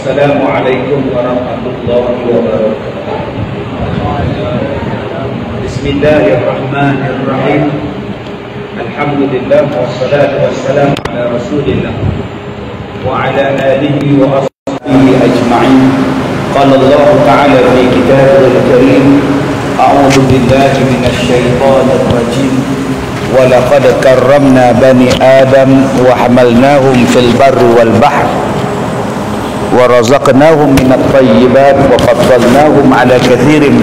Assalamualaikum warahmatullahi wabarakatuh. Bismillahirrahmanirrahim. Alhamdulillah wassalatu wassalamu ala Rasulillah wa ala alihi wa ashabihi ajma'in. Qala Allah Ta'ala fi kitabihil karim, a'udzu billahi minasy syaithanir rajim. Wa laqad karramna bani Adam wa hamalnahum fil barri wal bahri wa razaqnahum minat thayyibat wa faddalnahum ala kathirin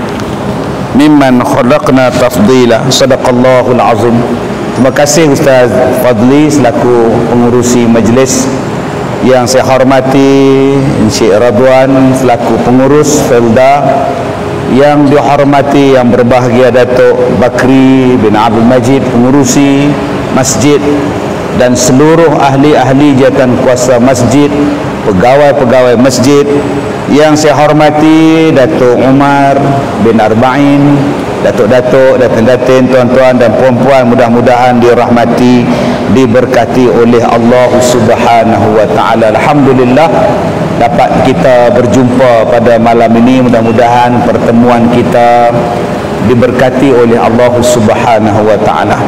mimman khalaqna tafdila. Sadaqallahul azim. Terima kasih Ustaz Fadli selaku pengurusi majlis. Yang saya hormati Encik Radwan selaku pengurus Felda. Yang dihormati yang berbahagia Datuk Bakri bin Abdul Majid pengurusi masjid, dan seluruh ahli-ahli jawatan kuasa masjid, pegawai-pegawai masjid. Yang saya hormati Datuk Umar bin Arba'in, Datuk-datuk, datin-datin, tuan-tuan dan puan-puan, mudah-mudahan dirahmati, diberkati oleh Allah Subhanahu wa taala. Alhamdulillah dapat kita berjumpa pada malam ini. Mudah-mudahan pertemuan kita diberkati oleh Allah Subhanahu wa taala.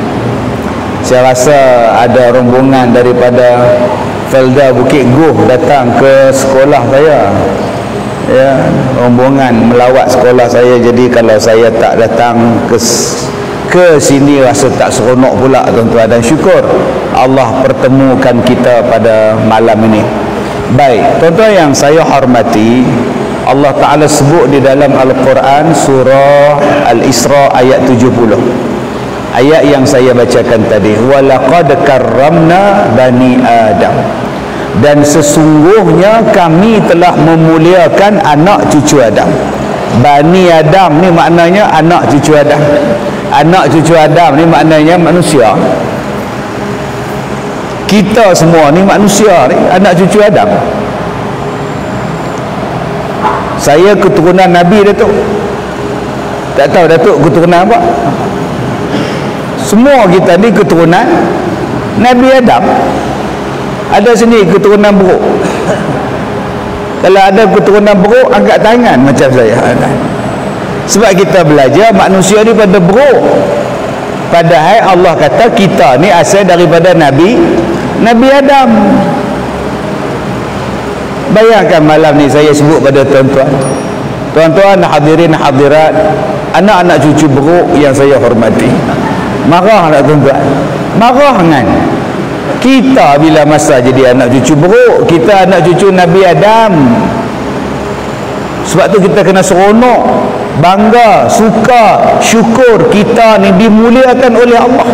Saya rasa ada rombongan daripada Felda Bukit Guh datang ke sekolah saya. Ya, rombongan melawat sekolah saya. Jadi kalau saya tak datang ke sini rasa tak seronok pula tuan-tuan, dan syukur Allah pertemukan kita pada malam ini. Baik, tuan-tuan yang saya hormati, Allah Ta'ala sebut di dalam Al-Quran surah Al-Isra ayat 70. Ayat yang saya bacakan tadi, walaqad karramna bani Adam, dan sesungguhnya kami telah memuliakan anak cucu Adam. Bani Adam ni maknanya anak cucu Adam. Anak cucu Adam ni maknanya manusia. Kita semua ni manusia ni anak cucu Adam. Saya keturunan Nabi Datuk. Tak tahu Datuk keturunan apa? Semua kita ni keturunan Nabi Adam. Ada sini keturunan beruk. Kalau ada keturunan beruk, angkat tangan macam saya. Sebab kita belajar manusia ni pada beruk. Padahal Allah kata kita ni asal daripada Nabi Adam. Bayangkan malam ni saya sebut pada tuan-tuan, tuan-tuan hadirin hadirat, anak-anak cucu beruk yang saya hormati. Marah tak tuan-tuan? Marah kan? Kita bila masa jadi anak cucu beruk, kita anak cucu Nabi Adam. Sebab tu kita kena seronok, bangga, suka, syukur kita ni dimuliakan oleh Allah.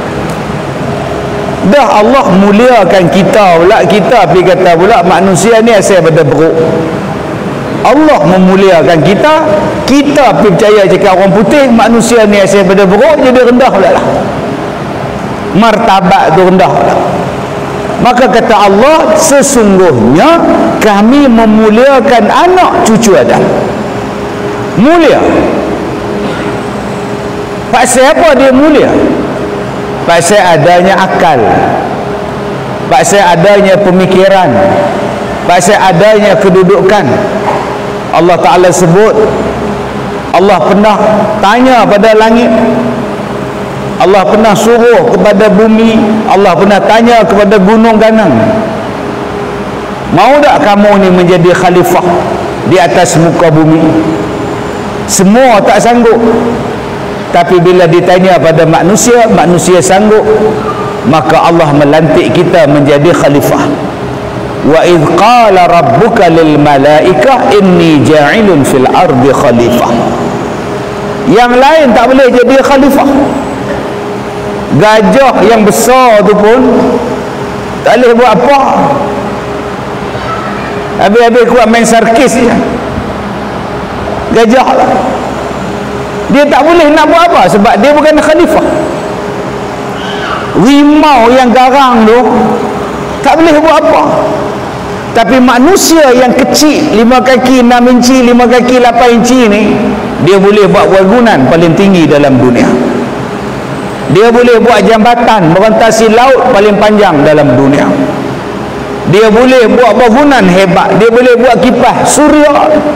Dah Allah muliakan kita pula, kita pergi kata pula manusia ni asal pada beruk. Allah memuliakan kita, kita pergi percaya cakap orang putih manusia ni asal pada beruk, jadi rendah pula lah. Martabat tu rendah pula. Maka kata Allah, sesungguhnya kami memuliakan anak cucu Adam. Mulia. Pasal apa dia mulia? Pasal adanya akal, pasal adanya pemikiran, pasal adanya kedudukan. Allah Ta'ala sebut, Allah pernah tanya pada langit, Allah pernah suruh kepada bumi, Allah pernah tanya kepada gunung ganang, mau tak kamu ni menjadi khalifah di atas muka bumi? Semua tak sanggup. Tapi bila ditanya pada manusia, manusia sanggup. Maka Allah melantik kita menjadi khalifah. Wa idh qala rabbuka lil malaikah inni ja'ilun fil ardi khalifah. Yang lain tak boleh jadi khalifah. Gajah yang besar tu pun tak boleh buat apa. Habis-habis kuat main sarkis je. Gajah lah. Dia tak boleh nak buat apa sebab dia bukan khalifah. Rimau yang garang tu tak boleh buat apa. Tapi manusia yang kecil, 5 kaki 6 inci, 5 kaki 8 inci ni, dia boleh buat bangunan paling tinggi dalam dunia. Dia boleh buat jambatan merentasi laut paling panjang dalam dunia. Dia boleh buat bangunan hebat, dia boleh buat kipas suria.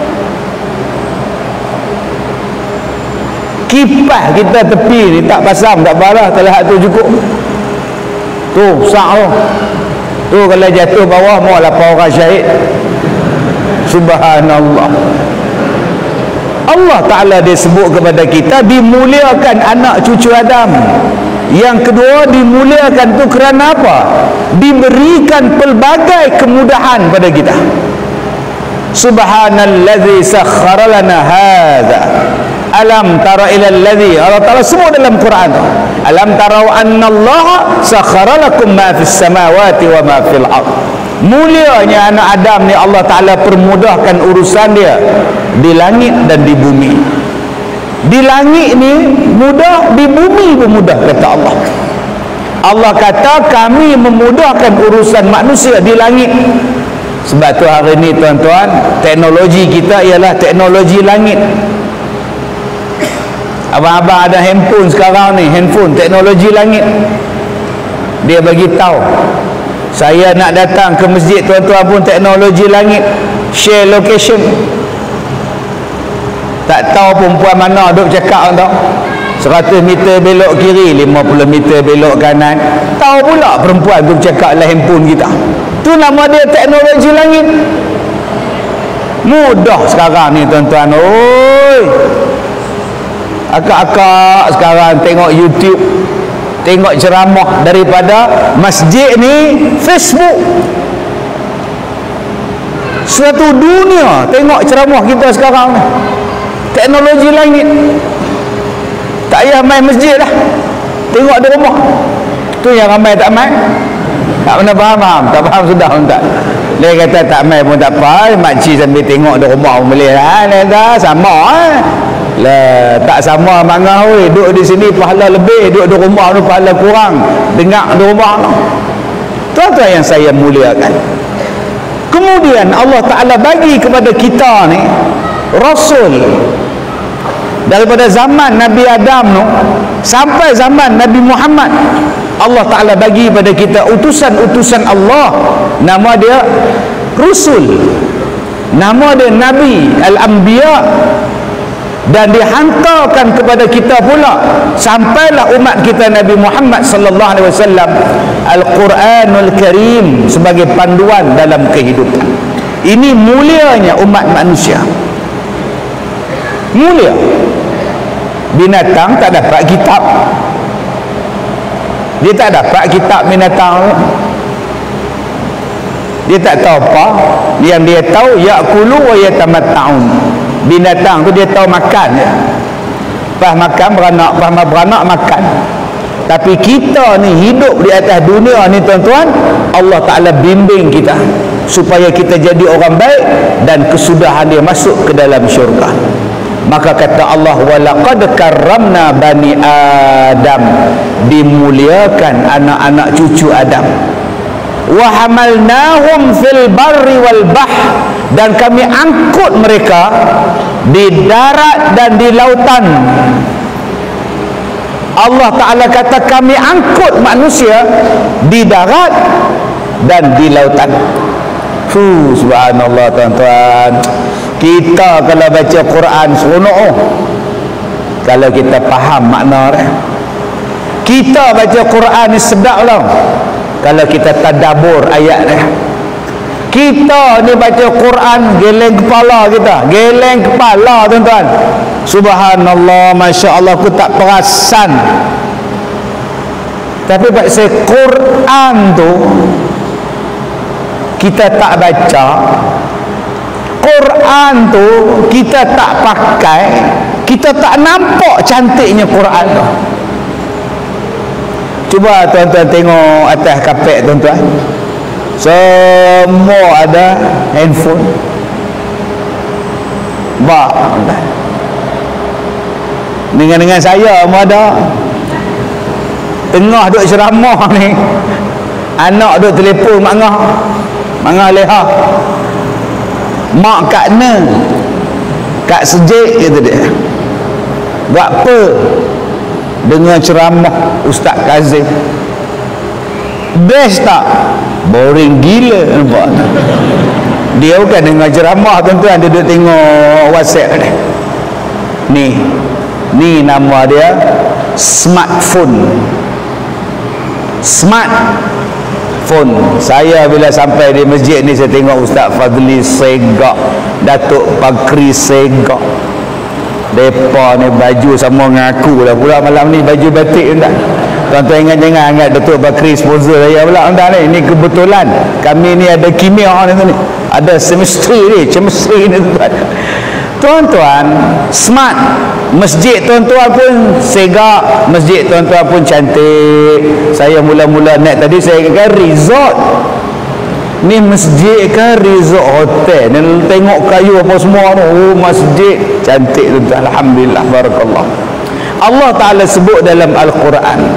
Kipas kita tepi ni tak pasang tak parah, telah tu cukup. Tu sak tu kalau jatuh bawah mau 8 orang syahid. Subhanallah. Allah Ta'ala dia sebut kepada kita dimuliakan anak cucu Adam. Yang kedua, dimuliakan tu kerana apa? Diberikan pelbagai kemudahan pada kita. Subhanallazi sakhkhara lana hadza. Alam tara ila allazi, Allah Ta'ala sebut dalam Quran, alam tarau annallaha sakhkhara lakum ma fis samawati wa ma fil ard. Mulianya anak Adam ni Allah Ta'ala permudahkan urusan dia di langit dan di bumi. Di langit ni mudah, di bumi pun mudah, kata Allah. Allah kata kami memudahkan urusan manusia di langit. Sebab tu hari ni tuan-tuan, teknologi kita ialah teknologi langit. Abang-abang ada handphone sekarang ni, handphone teknologi langit. Dia bagi tahu saya nak datang ke masjid, tuan-tuan pun teknologi langit, share location. Tak tahu perempuan mana duk cakap tau, 100 meter belok kiri, 50 meter belok kanan. Tahu pula perempuan tu cakap dalam handphone kita. Tu nama dia teknologi langit. Mudah sekarang ni tuan-tuan. Oi, akak-akak sekarang tengok YouTube, tengok ceramah daripada masjid ni, Facebook. Suatu dunia tengok ceramah kita sekarang ni. Teknologi langit. Tak payah main masjid lah, tengok di rumah. Tu yang ramai tak main, tak pernah faham. Tak faham sudah pun tak. Dia kata tak main pun tak apa, makcik sambil tengok di rumah pun boleh lah. Dah sama lah, tak sama mangah oi. Duduk di sini pahala lebih, duduk di rumah tu pahala kurang. Dengar di rumah. Tuan-tuan yang saya muliakan, kemudian Allah Ta'ala bagi kepada kita ni Rasul. Daripada zaman Nabi Adam tu sampai zaman Nabi Muhammad, Allah Ta'ala bagi pada kita utusan-utusan Allah. Nama dia Rasul, nama dia Nabi, Al-Anbiya. Dan dihantarkan kepada kita pula sampailah umat kita Nabi Muhammad sallallahu alaihi wasallam Al-Quranul Karim sebagai panduan dalam kehidupan. Ini mulianya umat manusia. Mulia. Binatang tak dapat kitab. Dia tak dapat kitab binatang. Dia tak tahu apa. Yang dia tahu ya'kulu wa yatamatta'un. Binatang tu dia tahu makan je. Pas makan beranak makan. Tapi kita ni hidup di atas dunia ni tuan-tuan, Allah Ta'ala bimbing kita supaya kita jadi orang baik dan kesudahan dia masuk ke dalam syurga. Maka kata Allah, walaqad karramna bani Adam, dimuliakan anak-anak cucu Adam. Wa hamalnahum fil barri wal bahr, dan kami angkut mereka di darat dan di lautan. Allah Ta'ala kata kami angkut manusia di darat dan di lautan. Subhanallah tuan-tuan. Kita kalau baca Quran seronok kalau kita faham makna dia. Kita baca Quran ni sedap lah kalau kita tadabbur ayat dia. Kita ni baca Quran geleng kepala kita, geleng kepala tuan-tuan. Subhanallah, Masya Allah, aku tak perasan. Tapi baca Quran tu kita tak baca, Quran tu kita tak pakai, kita tak nampak cantiknya Quran tu. Cuba tuan-tuan tengok atas kapet tuan-tuan, semua ada handphone. Dengan saya pun ada. Tengah duduk ceramah ni, anak duduk telefon mangah leha. Mak kat ne, kat sejik kata dia. Buat apa? Dengan ceramah Ustaz Kazim. Best tak? boring gila, nampak. Dia bukan dengar ceramah, tuan-tuan, dia duduk tengok WhatsApp ni. Ni nama dia smartphone. Smartphone. Saya bila sampai di masjid ni, saya tengok Ustaz Fadli segak, Datuk Pakri segak. Depa ni baju sama ngaku dah pula malam ni, baju batik tak. Tuan-tuan jangan anggap Datuk Bakri sponsor saya pula tuan ni. Ini kebetulan kami ni ada kimia ni, ada chemistry ni tuan-tuan. Smart. Masjid tuan-tuan pun segak, masjid tuan-tuan pun cantik. Saya mula-mula naik tadi, saya kata resort ni, masjid kan resort hotel ni, tengok kayu apa semua tu. Oh, masjid cantik tuan-tuan. Alhamdulillah, barakallah. Allah Ta'ala sebut dalam Al-Quran,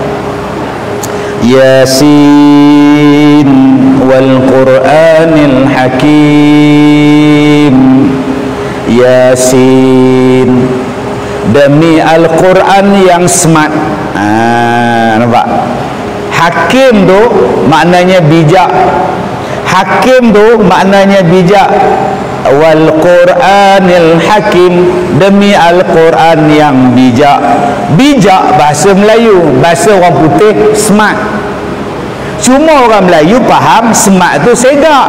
Yasin wal Quranil Hakim. Yasin, demi Al-Quran yang smart. Nampak? Hakim tu maknanya bijak. Hakim tu maknanya bijak. Wal Quranil Hakim, demi Al-Quran yang bijak. Bijak bahasa Melayu, bahasa orang putih smart. Cuma orang Melayu faham smart tu segak.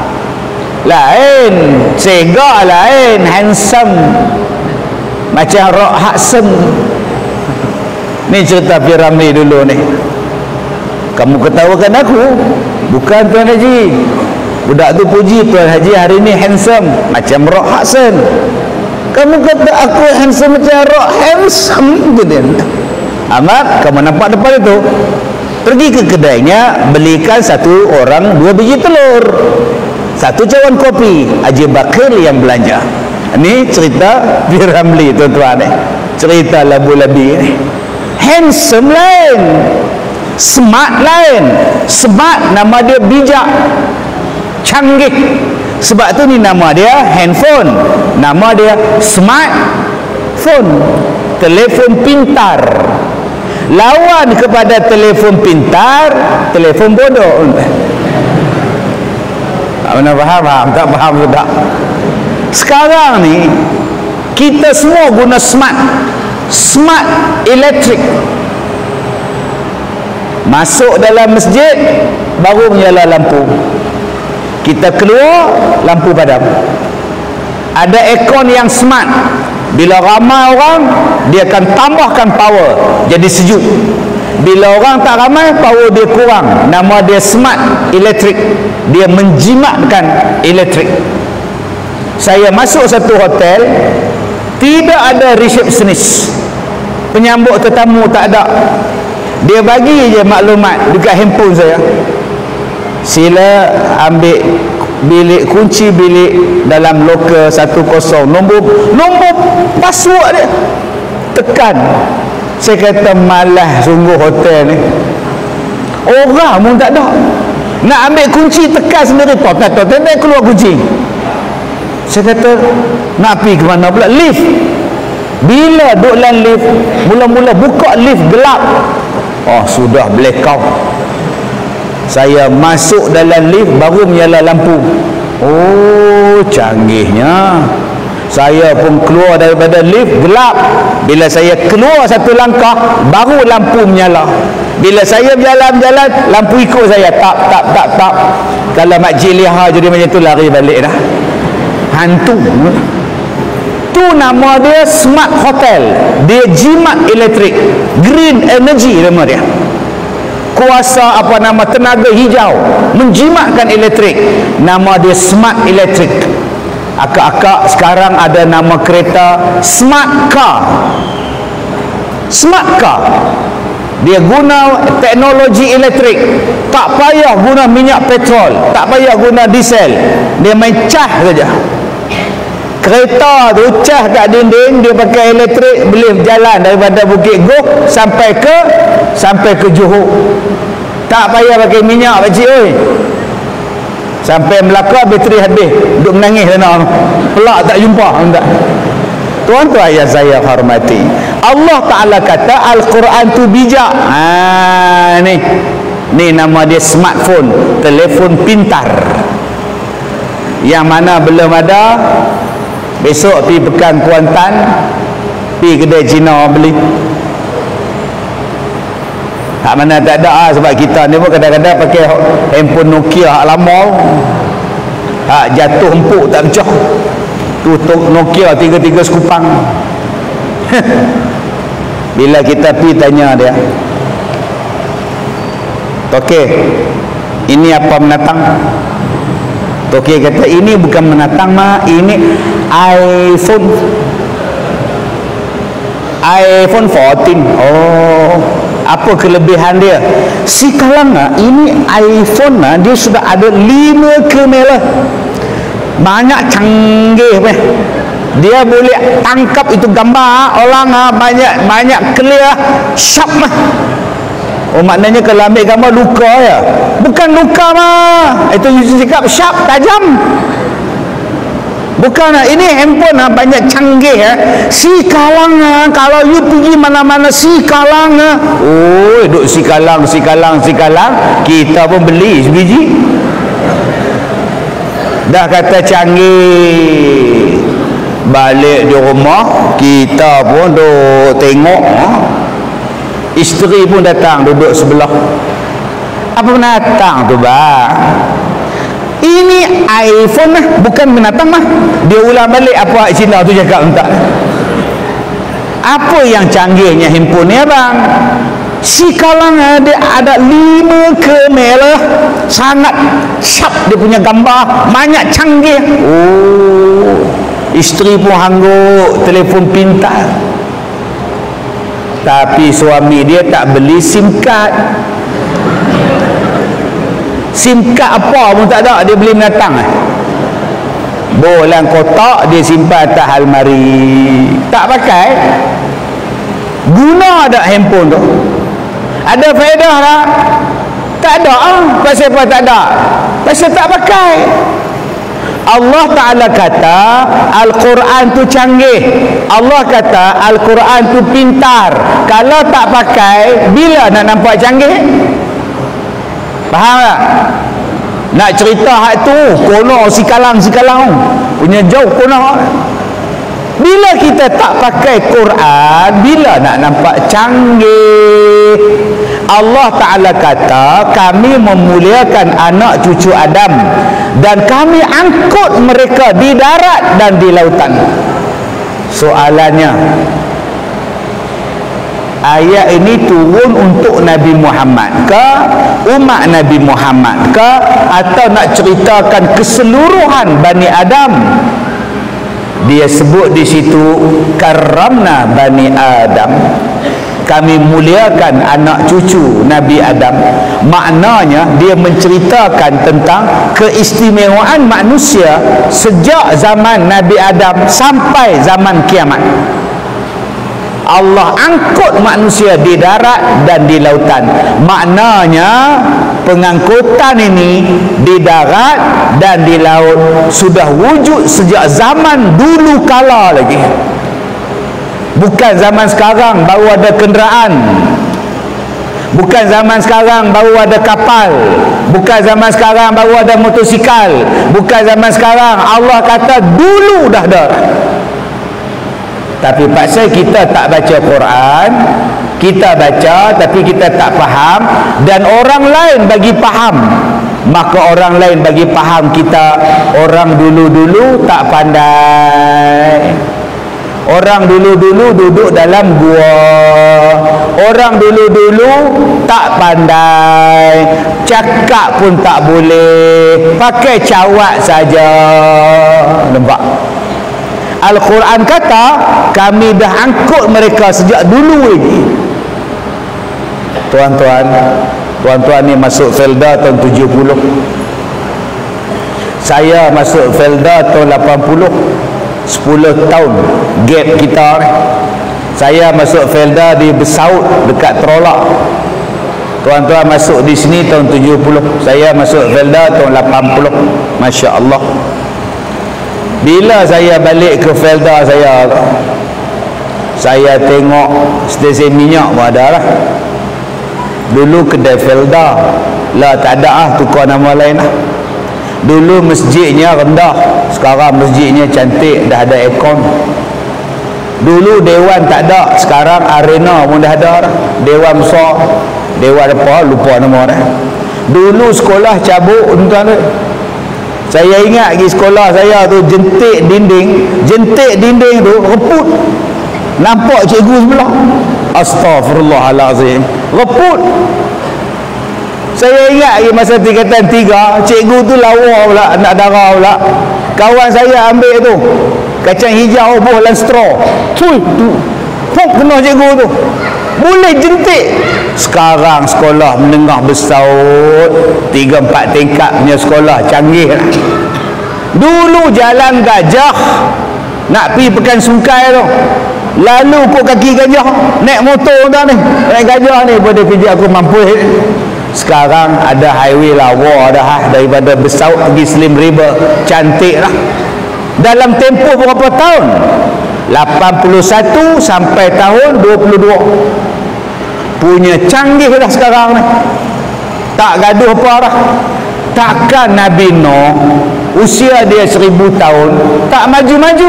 Lain, segak lain, handsome. Macam Rock Hudson. Ni cerita Piramli dulu ni. Kamu ketawakan aku? Bukan Tuan Haji. Budak tu puji Tuan Haji hari ni handsome macam Rock Hudson. Kamu kata aku handsome macam Rock, handsome gitu. Amat, kamu nampak depan itu, pergi ke kedainya, belikan satu orang 2 biji telur, 1 cawan kopi. Haji Bakir yang belanja. Ini cerita Piramli tuan-tuan ni, cerita labu-labi ni. Handsome lain, smart lain. Smart nama dia bijak, canggih. Sebab tu ni nama dia handphone, nama dia smartphone, telefon pintar. Lawan kepada telefon pintar, telefon bodoh. Mana faham? Tak faham ke tak? Sekarang ni kita semua guna smart elektrik. Masuk dalam masjid baru menyala lampu, kita keluar lampu padam. Ada aircon yang smart, bila ramai orang dia akan tambahkan power jadi sejuk. Bila orang tak ramai, power dia kurang. Nama dia smart elektrik, dia menjimatkan elektrik. Saya masuk satu hotel, tidak ada resepsionis, penyambut tetamu tak ada. Dia bagi je maklumat dekat handphone saya, sila ambil bilik, kunci bilik dalam loker 10, nombor password dia, tekan. Saya kata malas sungguh hotel ni, orang pun tak ada. Nak ambil kunci tekan sendiri, total keluar kunci. Saya kata nak pergi ke mana pula? Lift. Bila duduk dalam lift, mula-mula buka lift gelap. Oh, sudah blackout. Saya masuk dalam lift baru menyala lampu. Oh, canggihnya. Saya pun keluar daripada lift gelap. Bila saya keluar satu langkah baru lampu menyala. Bila saya berjalan, lampu ikut saya, tap. Kalau Mak Cik lihat jadi macam tu, lari balik dah. Hantu. Tu nama dia smart hotel. Dia jimat elektrik, green energy nama dia. Kuasa tenaga hijau menjimatkan elektrik, nama dia smart elektrik. Akak-akak sekarang ada nama kereta smart car. Smart car, dia guna teknologi elektrik, tak payah guna minyak petrol, tak payah guna diesel, dia main cas saja. Kereta tu cas kat dinding, dia pakai elektrik, boleh berjalan daripada Bukit Goh sampai ke Johor. Tak payah pakai minyak pakcik oi. Sampai Melaka bateri habis, duduk menangis sana. Pelak tak jumpa tak. Tuan-tuan yang saya hormati, Allah Ta'ala kata Al-Quran tu bijak. Ni Ni nama dia smartphone, telefon pintar. Yang mana belum ada, besok pergi Pekan Kuantan, pergi kedai Cina beli. Hak mana tak ada sebab kita ni pun kadang-kadang pakai handphone Nokia hak lama. Hak jatuh empuk tak pecah. Tutup Nokia 3 sekupang. Bila kita pergi tanya dia, Tokek, ini apa menatang? Tokek kata, ini bukan menatang mah, ini iPhone 14. Oh, apa kelebihan dia? Si kalang ini iPhone dia sudah ada 5 kamera. Banyak canggih weh. Dia boleh tangkap itu gambar orang banyak clear, sharp mah. Oh, maknanya kalau ambil gambar luka ya. Bukan luka mah. Itu cakap sharp, tajam. Bukan, ini handphone banyak canggih si kalang kalau you pergi mana-mana si kalang oh, duk si kalang kita pun beli sebiji. Dah kata canggih, balik di rumah kita pun duk tengok, isteri pun datang duduk sebelah. Apa binatang tu bang? Ini iPhone bukan binatang mah. Dia ulang balik apa Cina tu cakap entah. Apa yang canggihnya handphone ni abang? Si kalang dia ada 5 kamera, sangat sharp dia punya gambar, banyak canggih. Oh, isteri pun hangguk telefon pintar. Tapi suami dia tak beli SIM card. SIM card apa pun tak ada, dia beli binatang bolang kotak dia simpan atas almari, tak pakai. Guna ada handphone tu, ada faedah tak? Tak ada pasal apa tak ada? Pasal tak pakai. Allah Ta'ala kata Al-Quran tu canggih, Allah kata Al-Quran tu pintar. Kalau tak pakai, bila nak nampak canggih? Faham tak? Nak cerita hak tu kono si kalang punya jauh kono. Bila kita tak pakai Quran, bila nak nampak canggih? Allah Ta'ala kata kami memuliakan anak cucu Adam dan kami angkut mereka di darat dan di lautan. Soalannya, ayat ini turun untuk Nabi Muhammad ke, umat Nabi Muhammad ke, atau nak ceritakan keseluruhan Bani Adam? Dia sebut di situ karramna Bani Adam, kami muliakan anak cucu Nabi Adam. Maknanya dia menceritakan tentang keistimewaan manusia sejak zaman Nabi Adam sampai zaman kiamat. Allah angkut manusia di darat dan di lautan. Maknanya pengangkutan ini di darat dan di laut sudah wujud sejak zaman dulu kala lagi. Bukan zaman sekarang baru ada kenderaan, bukan zaman sekarang baru ada kapal, bukan zaman sekarang baru ada motosikal, bukan zaman sekarang. Allah kata dulu dah ada. Tapi pasal kita tak baca Quran, kita baca tapi kita tak faham, dan orang lain bagi faham, maka orang lain bagi faham kita. Orang dulu-dulu tak pandai, orang dulu-dulu duduk dalam gua, orang dulu-dulu tak pandai, cakap pun tak boleh, pakai cawat saja. Nampak? Al-Quran kata kami dah angkut mereka sejak dulu lagi. Tuan-tuan ni masuk Felda tahun 70, saya masuk Felda tahun 80. 10 tahun gap kita ni. Saya masuk Felda di Besaut dekat Terolak. Tuan-tuan masuk di sini tahun 70, saya masuk Felda tahun 80. Masya Allah. Bila saya balik ke Felda, saya tengok stesen minyak pun ada lah. Dulu kedai Felda lah, tak ada tukar nama lain lah. Dulu masjidnya rendah, sekarang masjidnya cantik, dah ada aircon. Dulu dewan tak ada, sekarang arena pun dah ada dah. Dewan besar, dewan apa lupa nama dah. Dulu sekolah cabuk, tuan-tuan. Saya ingat pergi sekolah saya tu, jentik dinding tu reput, nampak cikgu sebelah. Astaghfirullahalazim, reput. Saya ingat lagi masa tingkatan 3, cikgu tu lawa pula, nak darah pula. Kawan saya ambil tu kacang hijau buah dan straw, tu kena cikgu tu, boleh jentik. Sekarang sekolah menengah besar 3-4 tingkat punya sekolah canggih lah. Dulu jalan gajah nak pergi Pekan Sungkai tu, lalu kok kaki gajah, naik motor dah ni, naik gajah ni pada kerja aku mampu. Sekarang ada highway lawa dah, daripada Besau pergi Slim River, cantik lah. Dalam tempoh berapa tahun? 81 sampai tahun 22, punya canggih dah sekarang ni, tak gaduh apa dah. Takkan Nabi Nuh usia dia 1000 tahun tak maju-maju?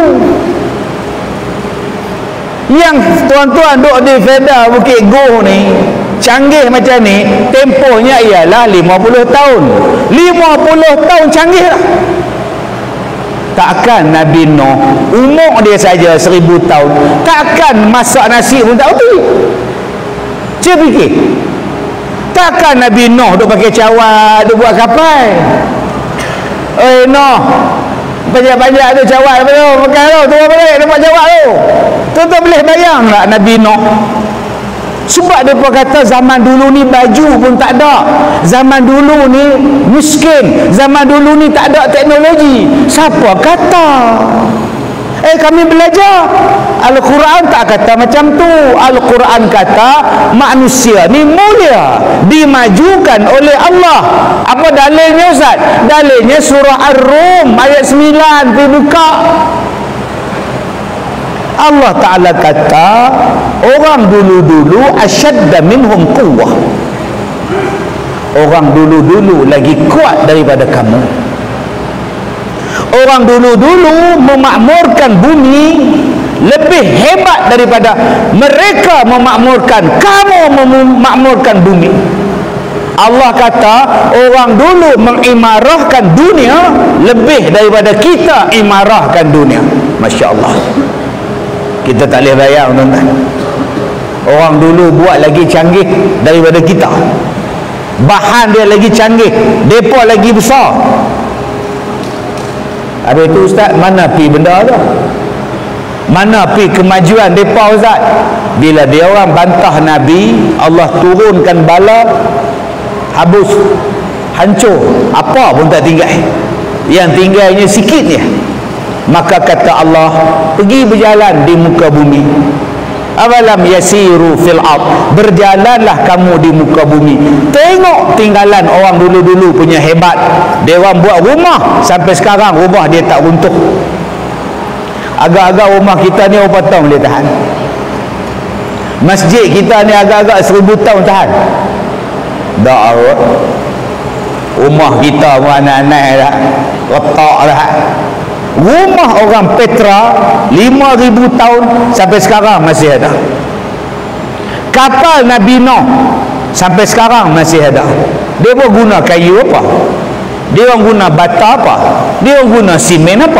Yang tuan-tuan duk di Fedah Bukit Goh ni canggih macam ni, tempohnya ialah 50 tahun. 50 tahun canggih lah. Takkan Nabi Nuh umur dia saja 1000 tahun, takkan masak nasi pun tak betul? Cuba fikir, takkan Nabi Nuh duk pakai cawat, duk buat kapal? Nuh, banyak-banyak tu cawat apa tu, pakai tu, turun balik dia buat cawat tu. Tuan-tuan boleh bayang tak Nabi Nuh? Sebab mereka kata zaman dulu ni baju pun tak ada, zaman dulu ni miskin, zaman dulu ni tak ada teknologi. Siapa kata? Kami belajar Al-Quran tak kata macam tu. Al-Quran kata manusia ni mulia, dimajukan oleh Allah. Apa dalilnya Ustaz? Dalilnya surah Ar-Rum ayat 9, pergi buka. Allah Ta'ala kata orang dulu-dulu asyadda minhum quwwah, orang dulu-dulu lagi kuat daripada kamu. Orang dulu-dulu memakmurkan bumi lebih hebat daripada mereka memakmurkan, kamu memakmurkan bumi. Allah kata orang dulu mengimarahkan dunia lebih daripada kita imarahkan dunia. Masya Allah. Kita tak boleh bayang, tuan-tuan. Orang dulu buat lagi canggih daripada kita, bahan dia lagi canggih, depa lagi besar. Habis tu Ustaz, mana pi benda tu? Mana pi kemajuan depa Ustaz? Bila dia orang bantah Nabi, Allah turunkan bala, habis, hancur, apa pun tak tinggal. Yang tinggalnya sikit je. Maka kata Allah, pergi berjalan di muka bumi. Awalam yasiru fil ard, berjalanlah kamu di muka bumi, tengok tinggalan orang dulu-dulu punya hebat. Dia orang buat rumah sampai sekarang rumah dia tak runtuh. Agak-agak rumah kita ni berapa tahun boleh tahan? Masjid kita ni agak-agak 1000 tahun tahan. Tak. Rumah kita pun anak-anak dah retak dah. Rumah orang Petra 5000 tahun sampai sekarang masih ada. Kapal Nabi Nuh sampai sekarang masih ada. Dia pun guna kayu apa? Dia orang guna bata apa? Dia orang guna simen apa?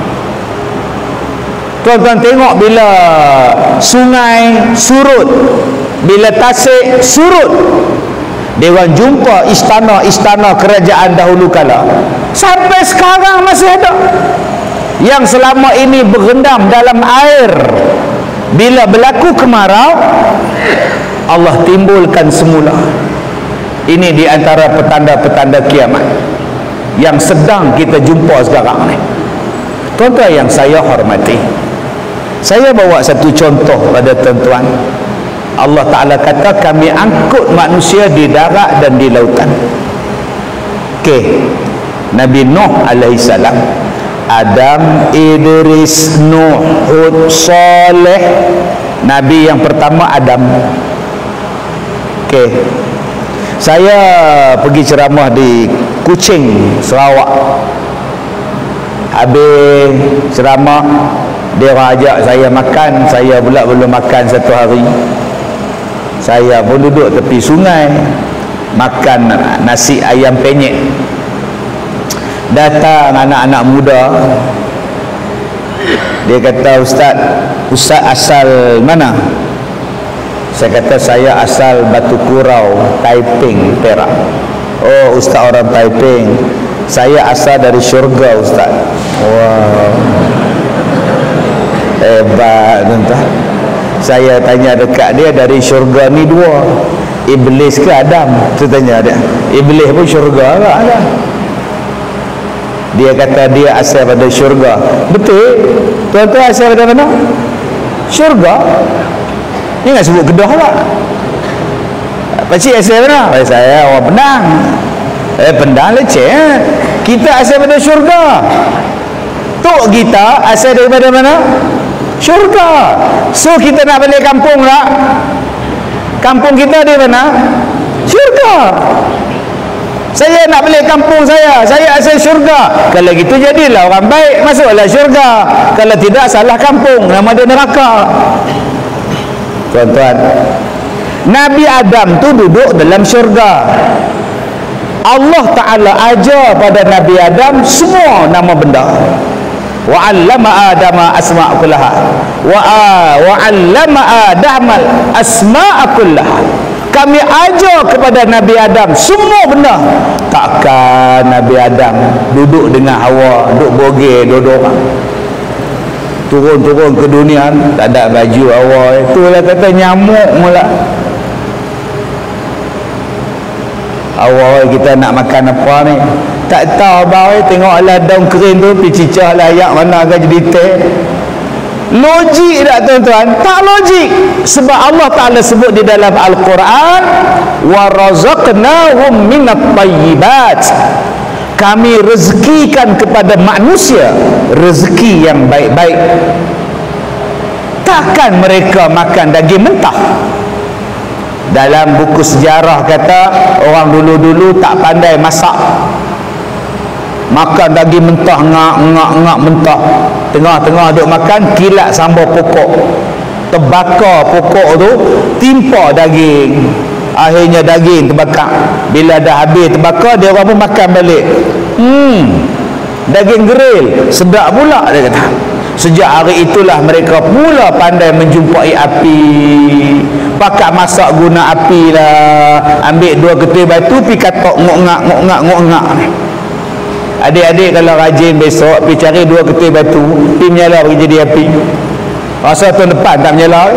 Tuan-tuan tengok bila sungai surut, bila tasik surut, dia orang jumpa istana-istana kerajaan dahulu kala sampai sekarang masih ada. Yang selama ini berendam dalam air, bila berlaku kemarau Allah timbulkan semula. Ini di antara petanda-petanda kiamat yang sedang kita jumpa sekarang ni. Tuan-tuan yang saya hormati, saya bawa satu contoh pada tuan-tuan. Allah Ta'ala kata kami angkut manusia di darat dan di lautan. Okey, Nabi Nuh alaihissalam, Adam, Idris, Nuh, Hud, Saleh. Nabi yang pertama Adam. Okey, Saya pergi ceramah di Kuching, Sarawak. Habis ceramah, dia orang ajak saya makan. Saya pula belum makan satu hari. Saya pun duduk tepi sungai makan nasi ayam penyet. Datang anak-anak muda. Dia kata, Ustaz asal mana? Saya kata, saya asal Batu Kurau, Taiping, Perak. Oh, Ustaz orang Taiping. Saya asal dari syurga, Ustaz. Wow, hebat, tuan-tuan. Saya tanya dekat dia, dari syurga ni dua, Iblis ke Adam? Saya tanya dia. Iblis pun syurga ke Adam? Dia kata dia asal pada syurga. Betul? Tuan-tuan asal pada mana? Syurga. Ni nak sebut Kedah lah. Pakcik asal mana? Saya orang Penang. Penang leceh. Kita asal pada syurga. Tok kita asal daripada mana? Syurga. So kita nak balik kampung tak? Kampung kita di mana? Syurga. Saya nak balik kampung saya asal syurga. Kalau gitu jadilah orang baik, masuklah syurga. Kalau tidak, salah kampung, nama dia neraka. Tuan-tuan, Nabi Adam tu duduk dalam syurga. Allah Ta'ala ajar pada Nabi Adam semua nama benda. Wa 'allama Adama asma' kullaha. Wa 'allama Adama asma' kullaha. Kami ajar kepada Nabi Adam semua benda. Takkan Nabi Adam duduk dengan Hawa, duduk bogel dua orang, turun ke dunia tak ada baju Hawa. Itulah kata nyamuk mula. Awal kita nak makan apa ni, tak tahu abang tengoklah daun kering tu pergi cicah layak mana ke jadi teh. Logik tak tuan-tuan? Tak logik. Sebab Allah Ta'ala sebut di dalam Al-Quran, wa razaqnahum minat tayyibat. Kami rezekikan kepada manusia rezeki yang baik-baik. Takkan mereka makan daging mentah? Dalam buku sejarah kata orang dulu-dulu tak pandai masak, makan daging mentah, ngak mentah. Tengah-tengah duk makan, kilat sambal pokok, terbakar pokok tu, timpa daging. Akhirnya daging terbakar. Bila dah habis terbakar, dia orang pun makan balik. Daging grill sedap pula, dia kata. Sejak hari itulah mereka mula pandai menjumpai api. Pakat masak guna api lah. Ambil 2 ketui batu, pi katok ngok-ngak. Adik-adik kalau rajin besok pi cari 2 ketui batu, pi menyala bagi jadi api. Rasa tahun depan tak menyala.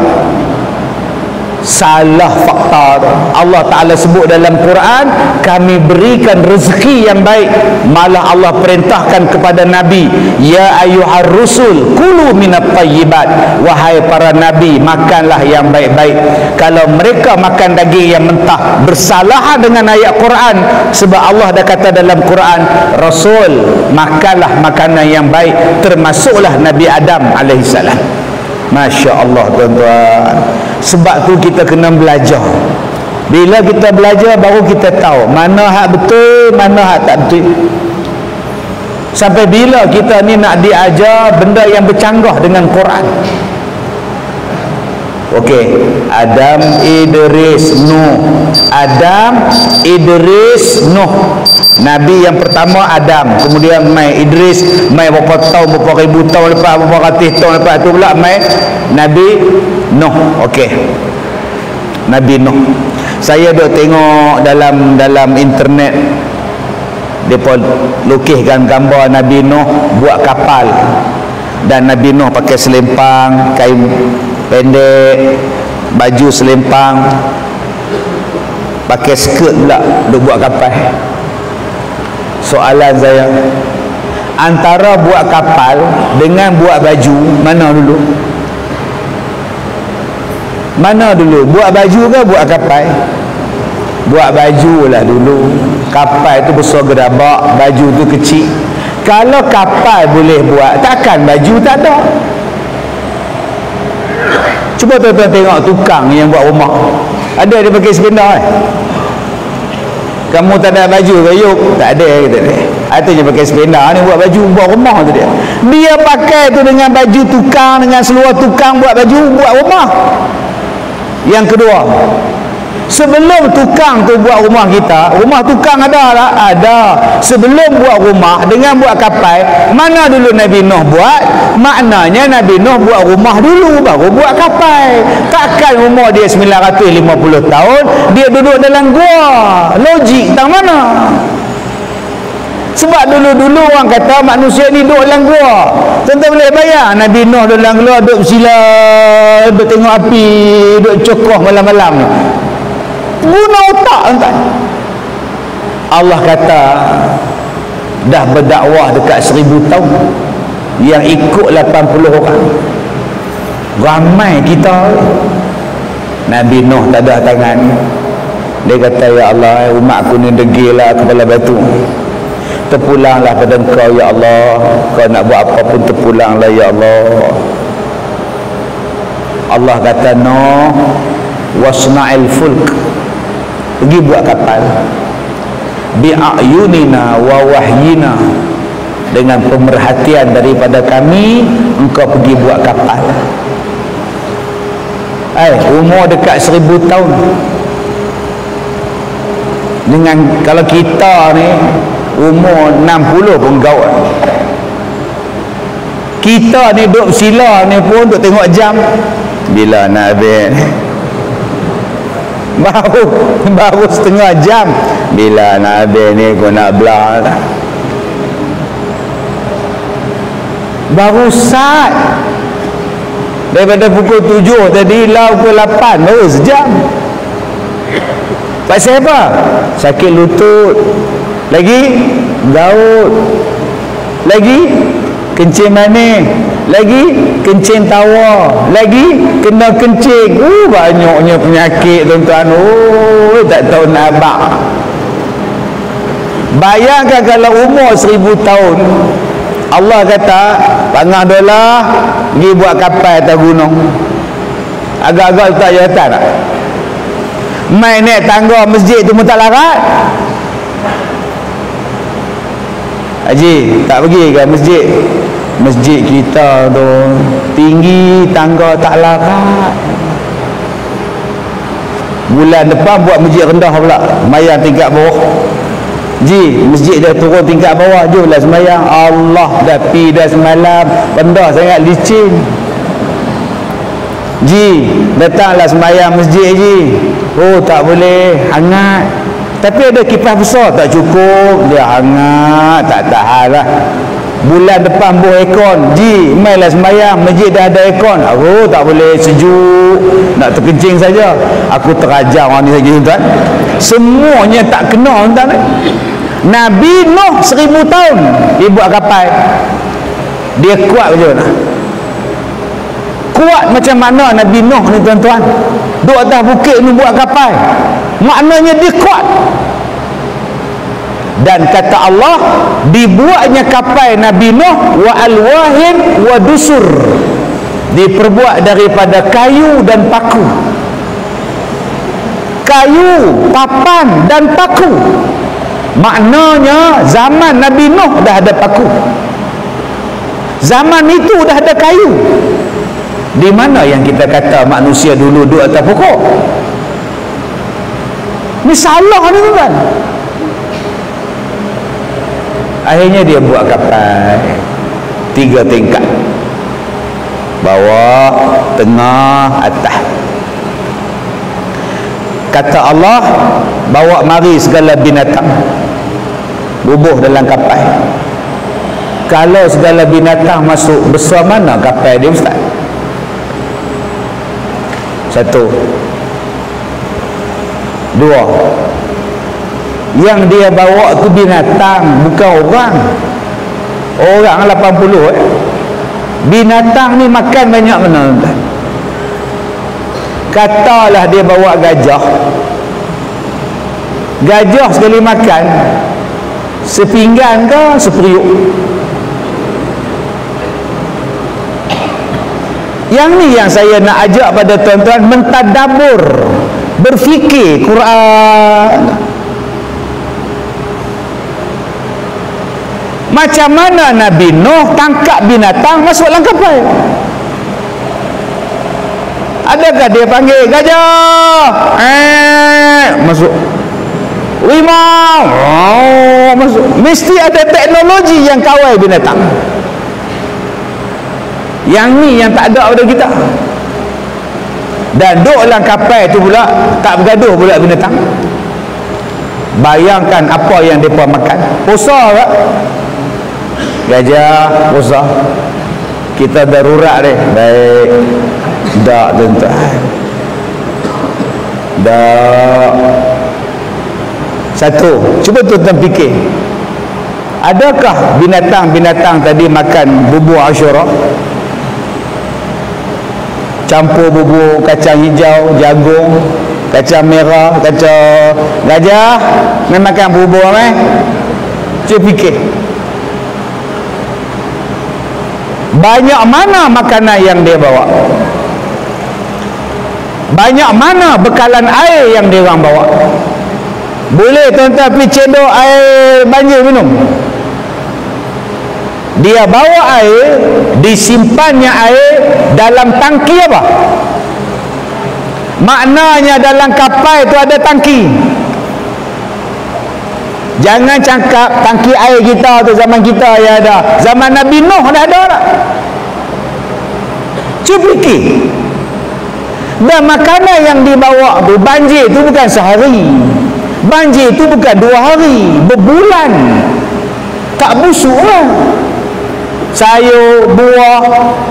Salah fakta tu. Allah Ta'ala sebut dalam Quran, kami berikan rezeki yang baik. Malah Allah perintahkan kepada Nabi, ya ayyuhar rusul kulu minat tayyibat. Wahai para Nabi, makanlah yang baik-baik. Kalau mereka makan daging yang mentah, bersalahan dengan ayat Quran. Sebab Allah dah kata dalam Quran, Rasul makanlah makanan yang baik, termasuklah Nabi Adam alaihissalam. Masya Allah tuan-tuan. Sebab tu kita kena belajar. Bila kita belajar, baru kita tahu mana hak betul, mana hak tak betul. Sampai bila kita ni nak diajar benda yang bercanggah dengan Quran. Okey, Adam, Idris, Nuh. Adam, Idris, Nuh. Nabi yang pertama Adam, kemudian mai Idris, mai berapa tahun, berapa ribu tahun lepas, berapa ratus tahun lepas tu pula mai Nabi Nuh. Okey, Nabi Nuh. Saya duk tengok dalam internet, depa lukiskan gambar Nabi Nuh buat kapal, dan Nabi Nuh pakai selempang kain pendek, baju selempang, pakai skirt pula, duk buat kapal. Soalan saya, antara buat kapal dengan buat baju, mana dulu? Mana dulu? Buat baju ke buat kapal? Buat baju lah dulu. Kapal tu besar gerabak, baju tu kecil. Kalau kapal boleh buat, takkan baju tak ada? Cuba tuan-tuan tengok tukang yang buat rumah. Ada dia pakai sepeda Kamu tak ada baju ke Yuk? Tak ada, kata dia. Artinya pakai sepeda ni buat baju, buat rumah tu dia. Dia pakai tu dengan baju tukang, dengan seluar tukang buat baju, buat rumah. Yang kedua, sebelum tukang tu buat rumah kita, rumah tukang ada tak? Ada. Sebelum buat rumah dengan buat kapal, mana dulu Nabi Nuh buat? Maknanya Nabi Nuh buat rumah dulu baru buat kapal. Takkan umur dia 950 tahun dia duduk dalam gua. Logik tak mana? Sebab dulu-dulu orang kata manusia ni duduk dalam gua. Tuan-tuan boleh bayang Nabi Nuh dalam gua duduk bersila, duduk tengok api, duduk cokoh malam-malam ni. Guna otak tuan. Allah kata dah berdakwah dekat 1000 tahun, yang ikut 80 orang. Ramai kita. Nabi Nuh tak ada tangan. Dia kata, ya Allah, umat aku ni degilah kepala batu. Terpulanglah pada Engkau ya Allah. Kau nak buat apa pun terpulanglah ya Allah. Allah kata, Nuh, wasna'il fulk, pergi buat kapal bi'ayunina wa wahyina, dengan pemerhatian daripada kami engkau pergi buat kapal. Umur dekat 1000 tahun. Dengan kalau kita ni umur 60 pun gawat. Kita ni duduk sila ni pun duduk tengok jam bila nak habis. Baru setengah jam, bila nak habis ni aku nak belah. Baru saat daripada pukul 7 tadi lah pukul 8 baru sejam. Pasal apa? Sakit lutut, lagi gaut, lagi kencing manis, lagi kencing tawa, lagi kena kencing. Banyaknya penyakit tuan-tuan. Tak tahu nak abang. Bayangkan kalau umur 1000 tahun, Allah kata pangah dolah pergi buat kapal atas gunung. Agak-agak letak jawatan tak? Main naik tangga masjid tu pun tak larat. Haji tak pergi ke masjid? Masjid kita tu tinggi, tangga tak larat. Bulan depan buat masjid rendah pula, mayang tingkat bawah. Ji, masjid dah turun tingkat bawah, jomlah sembahyang. Allah, dah pi dah semalam, rendah sangat, licin. Ji, datanglah sembahyang masjid Ji. Oh, tak boleh, hangat. Tapi ada kipas besar, tak cukup, dia hangat, tak tahan lah. Bulan depan buh aircon, Ji, mainlah sembahyang, masjid dah ada aircon. Oh, tak boleh, sejuk, nak terkencing saja. Aku terajang orang ni saja tuan. Semuanya tak kena tuan. Nabi Nuh 1000 tahun dia buat kapal. Dia kuat macam mana? Kuat macam mana Nabi Nuh ni tuan-tuan? Duduk atas bukit ni buat kapal. Maknanya dia kuat. Dan kata Allah, dibuatnya kapal Nabi Nuh wa alwahin wa dusur, diperbuat daripada kayu dan paku. Kayu, papan dan paku. Maknanya zaman Nabi Nuh dah ada paku. Zaman itu dah ada kayu. Di mana yang kita kata manusia dulu duduk atas pokok? Ini salah ni kan. Akhirnya dia buat kapal 3 tingkat, bawah, tengah, atas. Kata Allah, bawa mari segala binatang bubuh dalam kapal. Kalau segala binatang masuk, besar mana kapal dia ustaz? 1, 2, yang dia bawa tu binatang, bukan orang. Orang 80 binatang ni makan banyak mana tuan? Katalah dia bawa gajah. Gajah sekali makan sepinggan ke seperiuk. Yang ni yang saya nak ajak pada tuan-tuan mentadabbur, berfikir Quran. Macam mana Nabi Nuh tangkap binatang masuk dalam kapal? Adakah dia panggil gajah masuk, rimau masuk? Mesti ada teknologi yang kawal binatang. Yang ni yang tak ada pada kita. Dan duduk dalam kapal tu pula tak bergaduh pula binatang. Bayangkan apa yang mereka makan. Puasa tak? Gajah puasa. Kita darurat deh. Baik. Tak tuan-tuan. Tak. Satu, cuba tuan-tuan fikir. Adakah binatang-binatang tadi makan bubur Ashura? Campur bubur kacang hijau, jagung, kacang merah, kacang gajah makan bubur Cuba fikir. Banyak mana makanan yang dia bawa? Banyak mana bekalan air yang dia orang bawa? Boleh tuan-tuan pergi cedok air banjir minum. Dia bawa air, disimpannya air dalam tangki apa? Maknanya dalam kapal itu ada tangki. Jangan cakap tangki air kita tu zaman kita ya ada. Zaman Nabi Nuh dah ada tak? Cuba fikir. Dan makanan yang dibawa tu, banjir tu bukan sehari. Banjir tu bukan 2 hari, berbulan. Tak busuk lah. Sayur, buah.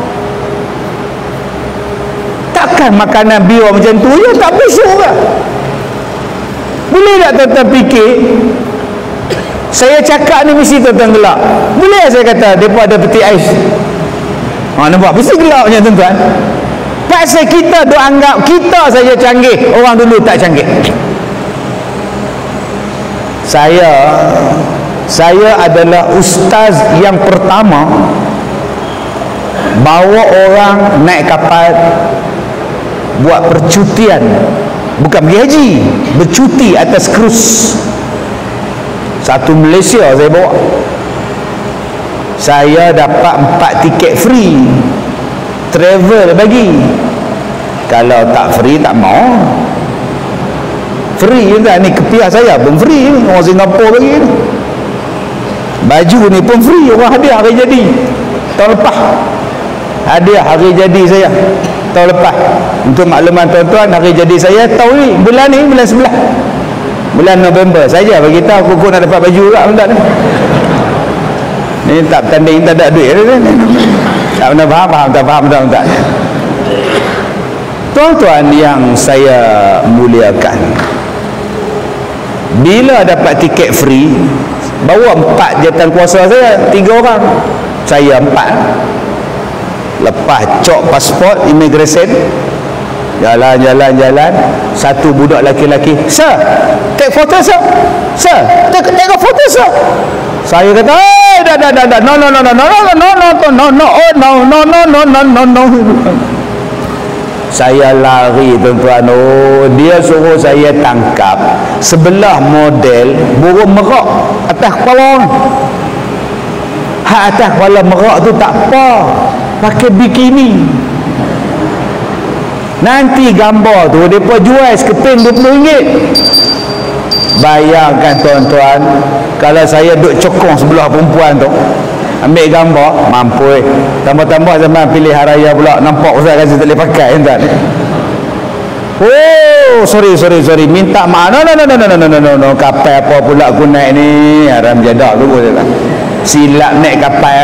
Takkan makanan biar macam tu ya, tak busuk lah. Boleh tak tuan-tuan fikir? Saya cakap ni mesti tuan-tuan gelak. Boleh saya kata mereka ada peti ais? Nampak? Mesti gelak macam tuan-tuan. Pasal kita duk anggap kita saja canggih, orang dulu tak canggih. Saya adalah ustaz yang pertama bawa orang naik kapal buat percutian, bukan pergi haji, bercuti atas krus. Satu Malaysia saya bawa. Saya dapat 4 tiket free travel bagi. Kalau tak free tak mau. Free juga ni, kepiah saya pun free ni, orang Singapura bagi ni. Baju ni pun free, orang hadiah hari jadi tahun lepas. Hadiah hari jadi saya tahun lepas. Untuk makluman tuan-tuan, hari jadi saya tahun ni, bulan 11, bulan November saja bagi tahu kuku nak dapat baju juga tuan ni. Ni tak bertanding, tak ada duit ni. Tak pernah faham tak? Tuan-tuan yang saya muliakan, bila dapat tiket free, bawa 4 jawatan kuasa saya, 3 orang, saya 4. Lepas cok pasport immigration, jalan, satu budak laki-laki, "Sir, take photo sir. Sir, take photo sir." Saya kata, no. Saya lari tuan-tuan. Dia suruh saya tangkap sebelah model burung merak atas kepala. Atas kepala merak tu tak apa, pakai bikini. Nanti gambar tu mereka jual sekeping RM20. Bayangkan tuan-tuan, kalau saya duduk cokong sebelah perempuan tu, ambil gambar, mampu tambah-tambah zaman pilihan raya pula, nampak Ustaz kasi tak boleh pakai tuan. Sorry, minta maaf. No, kapal apa pula aku naik ni, haram jadak tu kan. Silap naik kapal.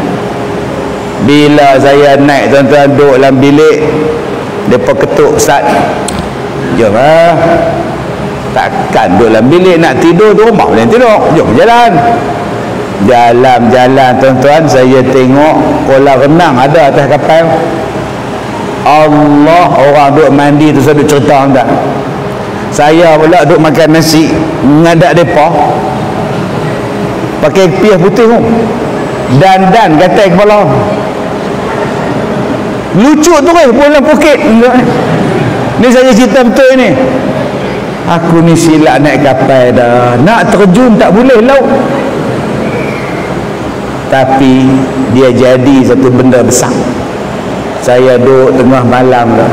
Bila saya naik tuan-tuan, duduk dalam bilik, depa ketuk, "Ustaz, jom lah." Takkan duduk dalam bilik, nak tidur tu rumah boleh tidur, jom jalan tuan-tuan. Saya tengok kolam renang ada atas kapal. Allah, orang duduk mandi tu, saya duduk cerita tak. Saya pula duduk makan nasi ngadak depa pakai piah putih tu, dan gatai kepala, lucu tu kan, pulang Phuket ni. Saya cerita betul ni. Aku ni silap naik kapal dah, nak terjun tak boleh laut. tapi dia jadi satu benda besar. Saya duduk tengah malam lah,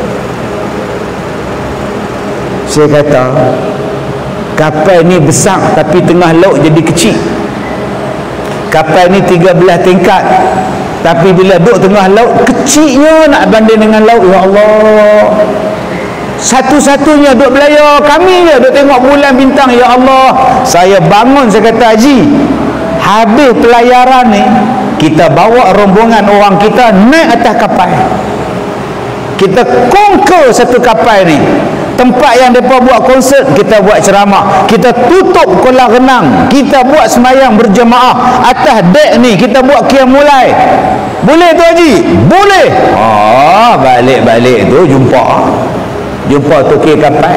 saya kata kapal ni besar tapi tengah laut jadi kecil. Kapal ni 13 tingkat tapi bila duduk tengah laut kecilnya nak banding dengan laut. Ya Allah, satu-satunya duduk belayar kami je, duduk tengok bulan bintang. Ya Allah, saya bangun, saya kata, Haji, habis pelayaran ni kita bawa rombongan orang kita naik atas kapal, kita conquer satu kapal ni. Tempat yang mereka buat konsert, kita buat ceramah, kita tutup kolam renang, kita buat semayang berjemaah atas dek ni, kita buat qiyam mulai. Boleh tu Haji? Boleh. Balik-balik tu jumpa tukir kapal.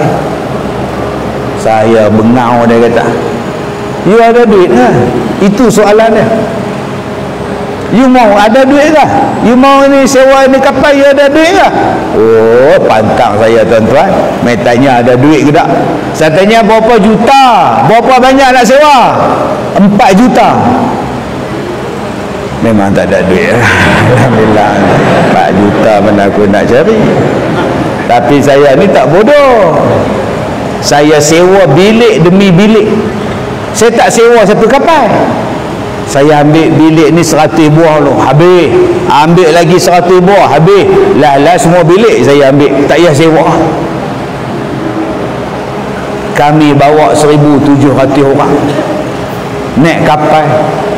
Saya bengau, dia kata, you ada duit lah? Itu soalan dia. You mau ada duit lah? You mau ni sewa ni kapal, you ada duit lah? Oh, pantang saya tuan-tuan. Main tanya ada duit ke tak? Saya tanya berapa juta, berapa banyak nak sewa? 4 juta. Memang tak ada duit. Alhamdulillah, 4 juta mana aku nak cari. Tapi saya ni tak bodoh. Saya sewa bilik demi bilik. Saya tak sewa satu kapal. Saya ambil bilik ni 100 buah loh, habis. Ambil lagi 100 buah, habis. Lah semua bilik saya ambil, tak payah sewa. Kami bawa 1,700 orang naik kapal.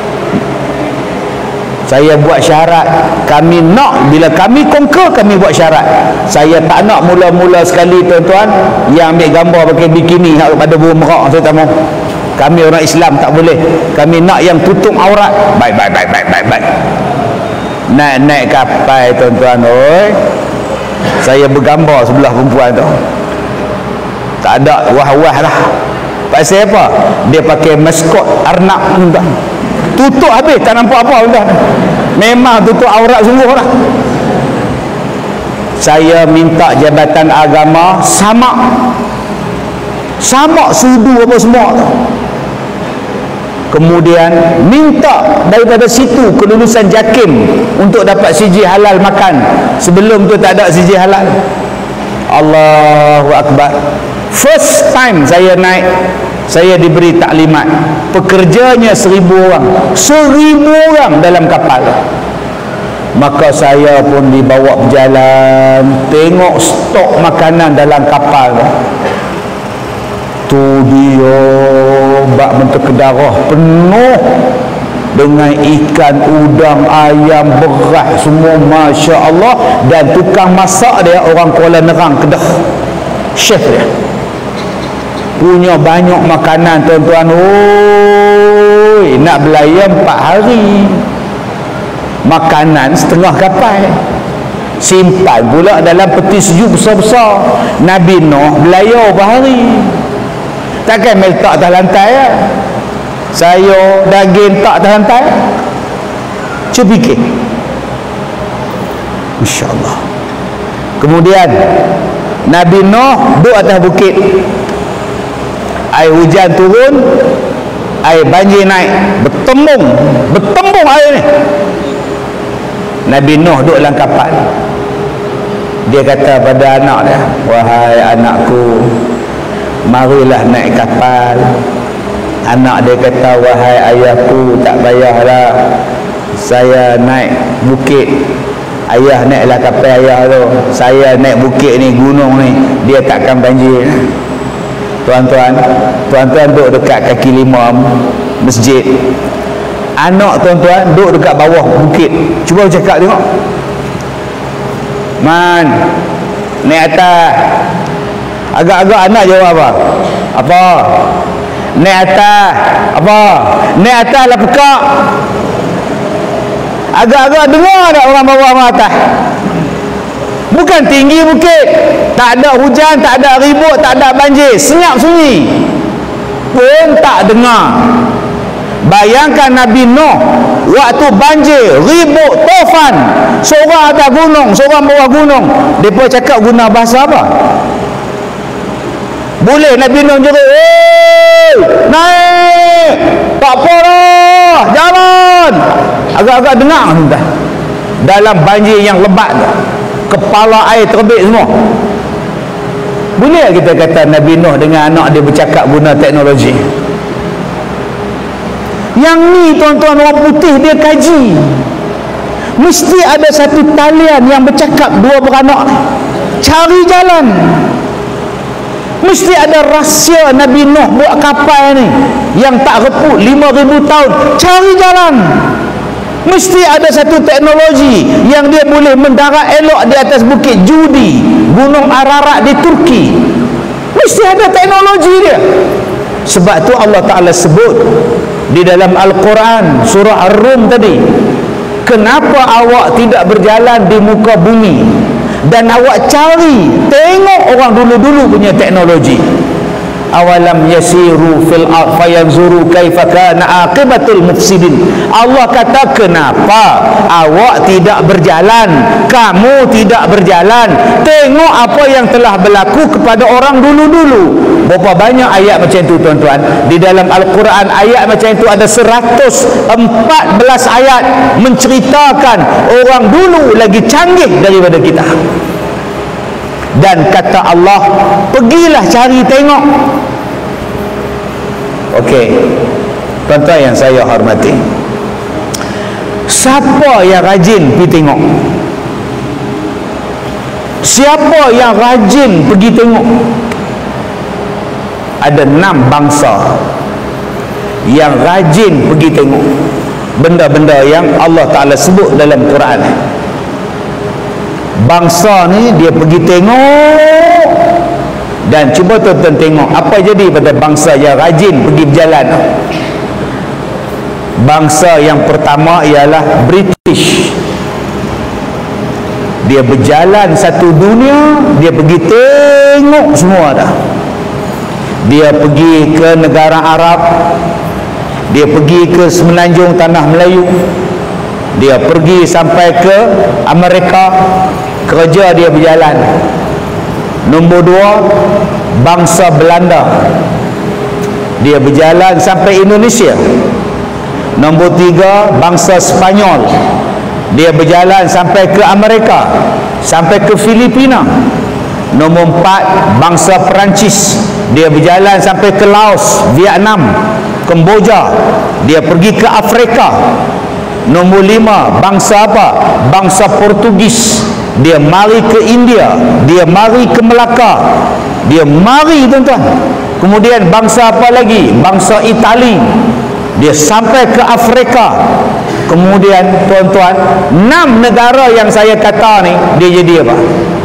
Saya buat syarat, kami nak, bila kami conquer, kami buat syarat. Saya tak nak mula-mula sekali tuan-tuan yang ambil gambar pakai bikini pada burung merak, saya tak mau. Kami orang Islam tak boleh. Kami nak yang tutup aurat. Baik. Naik kapal tuan-tuan, oi. Saya bergambar sebelah perempuan tu. Tak ada wah-wah lah. Pasal apa? Dia pakai maskot arnab tuan. Tutup habis, tak nampak apa tuan. Memang tutup aurat sungguh lah. Saya minta Jabatan Agama samak sudu apa semua tu. Kemudian minta daripada situ kelulusan JAKIM untuk dapat sijil halal makan. Sebelum tu tak ada sijil halal. Allahu Akbar. First time saya naik, saya diberi taklimat. Pekerjanya 1,000 orang. 1,000 orang dalam kapal. Maka saya pun dibawa berjalan, tengok stok makanan dalam kapal. Tu dia bak bentuk kedarah penuh dengan ikan, udang, ayam, beras semua, Masya Allah. Dan tukang masak dia orang Kuala Nerang, Kedah, chef dia punya banyak makanan tuan-tuan. Oi, nak belayar 4 hari, makanan setengah kapal, simpan pula dalam peti sejuk besar-besar. Nabi Nuh belayar berapa hari, takkan letak atas lantai ya? Sayur, daging tak atas lantai. Cuba fikir, Masya Allah. Kemudian Nabi Nuh duduk atas bukit, air hujan turun, air banjir naik, bertembung air ni. Nabi Nuh duduk dalam kapal. Dia kata pada anak dia, wahai anakku, marilah naik kapal. Anak dia kata, wahai ayahku, tak payahlah, saya naik bukit. Ayah naiklah kapal ayah tu, saya naik bukit ni, gunung ni, dia takkan banjir. Tuan-tuan duduk dekat kaki 5 masjid. Anak tuan-tuan duduk dekat bawah bukit. Cuba cakap tengok, Man, naik atas. Agak-agak anak jawab apa? Apa? Naik atas. Apa? Naik atas lah pekak. Agak-agak dengar tak orang bawah orang atas? Bukan tinggi bukit, tak ada hujan, tak ada ribut, tak ada banjir, senyap sunyi pun tak dengar. Bayangkan Nabi Nuh waktu banjir, ribut, tofan, seorang atas gunung, seorang bawah gunung, mereka cakap guna bahasa apa? Boleh Nabi Nuh jerit, "Hei, naik, tak apa lah, jalan, Agak-agak dengar tuan. Dalam banjir yang lebat tu, kepala air terbit semua. Boleh kita kata Nabi Nuh dengan anak dia bercakap guna teknologi? Yang ni tuan-tuan orang putih dia kaji. Mesti ada satu talian yang bercakap dua beranak ni. Cari jalan. Mesti ada rahsia Nabi Nuh buat kapal ni yang tak reput 5,000 tahun. Cari jalan. Mesti ada satu teknologi yang dia boleh mendarat elok di atas bukit Judi, Gunung Ararat di Turki. Mesti ada teknologi dia. Sebab tu Allah Ta'ala sebut di dalam Al-Quran surah Ar-Rum tadi, kenapa awak tidak berjalan di muka bumi dan awak cari, tengok orang dulu-dulu punya teknologi. Awalam yasiru fil ardh fayanzuru kaifa kana aqibatul mufsidin. Allah kata, kenapa awak tidak berjalan, kamu tidak berjalan, tengok apa yang telah berlaku kepada orang dulu-dulu. Berapa banyak ayat macam itu tuan-tuan? Di dalam Al-Quran ayat macam itu ada 114 ayat menceritakan orang dulu lagi canggih daripada kita. Dan kata Allah, pergilah cari tengok. Okey, tuan-tuan yang saya hormati, siapa yang rajin pergi tengok? Siapa yang rajin pergi tengok? Ada 6 bangsa yang rajin pergi tengok benda-benda yang Allah Ta'ala sebut dalam Quran. Bangsa ni dia pergi tengok, dan cuba tuan-tuan tengok apa jadi pada bangsa yang rajin pergi berjalan. Bangsa yang pertama ialah British. Dia berjalan satu dunia, dia pergi tengok semua dah. Dia pergi ke negara Arab, dia pergi ke semenanjung tanah Melayu, dia pergi sampai ke Amerika. Kerja dia berjalan. Nombor 2, bangsa Belanda, dia berjalan sampai Indonesia. Nombor 3, bangsa Spanyol, dia berjalan sampai ke Amerika, sampai ke Filipina. Nombor 4, bangsa Perancis, dia berjalan sampai ke Laos, Vietnam, Kemboja, dia pergi ke Afrika. Nombor 5, bangsa apa? Bangsa Portugis, dia mari ke India, dia mari ke Melaka, dia mari tuan-tuan. Kemudian bangsa apa lagi? Bangsa Itali, dia sampai ke Afrika. Kemudian tuan-tuan, 6 negara yang saya kata ni, dia jadi apa?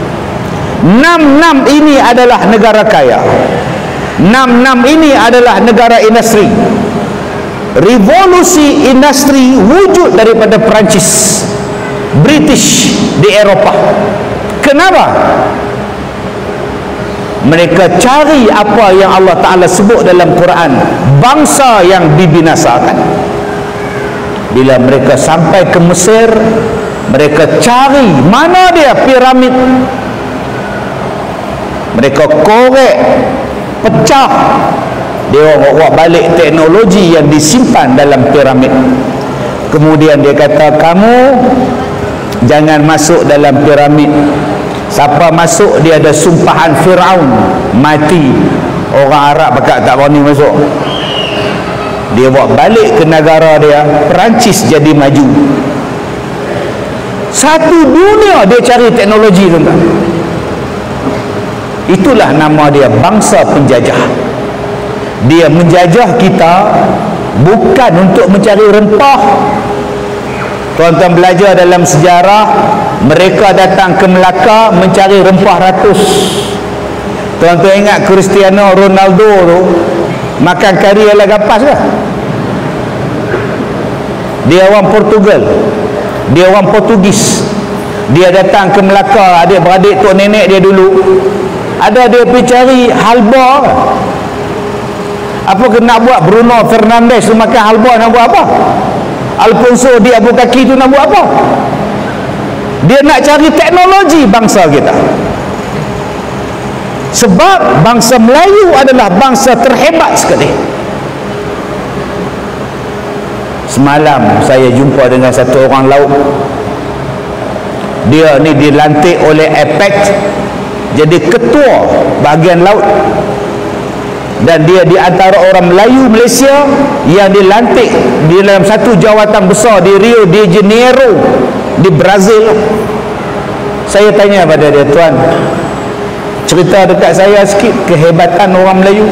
6 ini adalah negara kaya. 6 ini adalah negara industri. Revolusi industri wujud daripada Perancis, British di Eropah. Kenapa? Mereka cari apa yang Allah Ta'ala sebut dalam Quran, bangsa yang dibinasakan. Bila mereka sampai ke Mesir, mereka cari mana dia piramid. Mereka korek, pecah, dia bawa balik teknologi yang disimpan dalam piramid. Kemudian dia kata, kamu jangan masuk dalam piramid. Siapa masuk, dia ada sumpahan Firaun, mati. Orang Arab bakal tak berani masuk. Dia bawa balik ke negara dia. Perancis jadi maju. Satu dunia dia cari teknologi tuan-tuan. Itulah nama dia, bangsa penjajah. Dia menjajah kita bukan untuk mencari rempah. Tuan-tuan belajar dalam sejarah, mereka datang ke Melaka mencari rempah ratus. Tuan-tuan ingat Cristiano Ronaldo tu makan kari ala gapas ke? Dia orang Portugal, dia orang Portugis. Dia datang ke Melaka, adik-beradik tok nenek dia dulu. Ada dia pergi cari halba. Apa kena buat? Bruno Fernandes tu makan halba nak buat apa? Alfonso Di Albuquerque tu nak buat apa? Dia nak cari teknologi bangsa kita. Sebab bangsa Melayu adalah bangsa terhebat sekali. Semalam saya jumpa dengan satu orang laut. Dia ni dilantik oleh APEC jadi ketua bahagian laut, dan dia di antara orang Melayu Malaysia yang dilantik di dalam satu jawatan besar di Rio de Janeiro di Brazil. Saya tanya pada dia, tuan, cerita dekat saya sikit kehebatan orang Melayu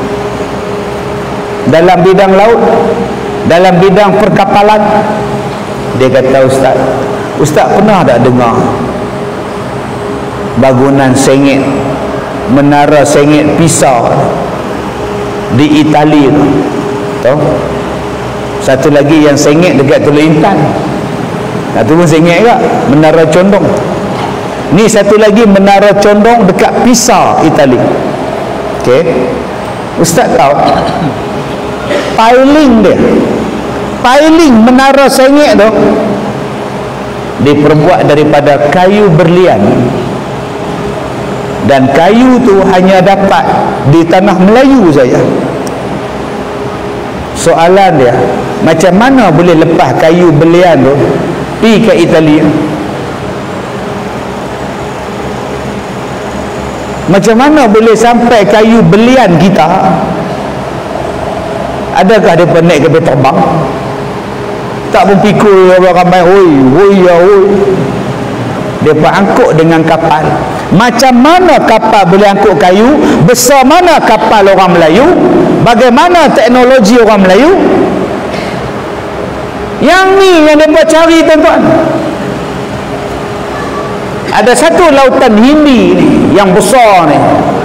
dalam bidang laut, dalam bidang perkapalan. Dia kata, Ustaz pernah tak dengar bangunan sengit, menara sengit Pisa di Itali tu? Tahu? Satu lagi yang sengit dekat Teluk Intan, satu pun sengit juga, menara condong. Ni satu lagi menara condong dekat Pisa, Itali. Okey, Ustaz tahu piling menara sengit tu diperbuat daripada kayu berlian, dan kayu tu hanya dapat di tanah Melayu saja. Soalan dia, macam mana boleh lepas kayu berlian tu pergi ke Italia? Macam mana boleh sampai kayu berlian kita? Adakah dia naik kapal terbang? Tak pun pikul ramai, oi. Dia angkut dengan kapal. Macam mana kapal boleh angkut kayu? Besar mana kapal orang Melayu? Bagaimana teknologi orang Melayu? Yang ni yang mereka cari, tuan-tuan. Ada satu lautan Hindi ni yang besar ni,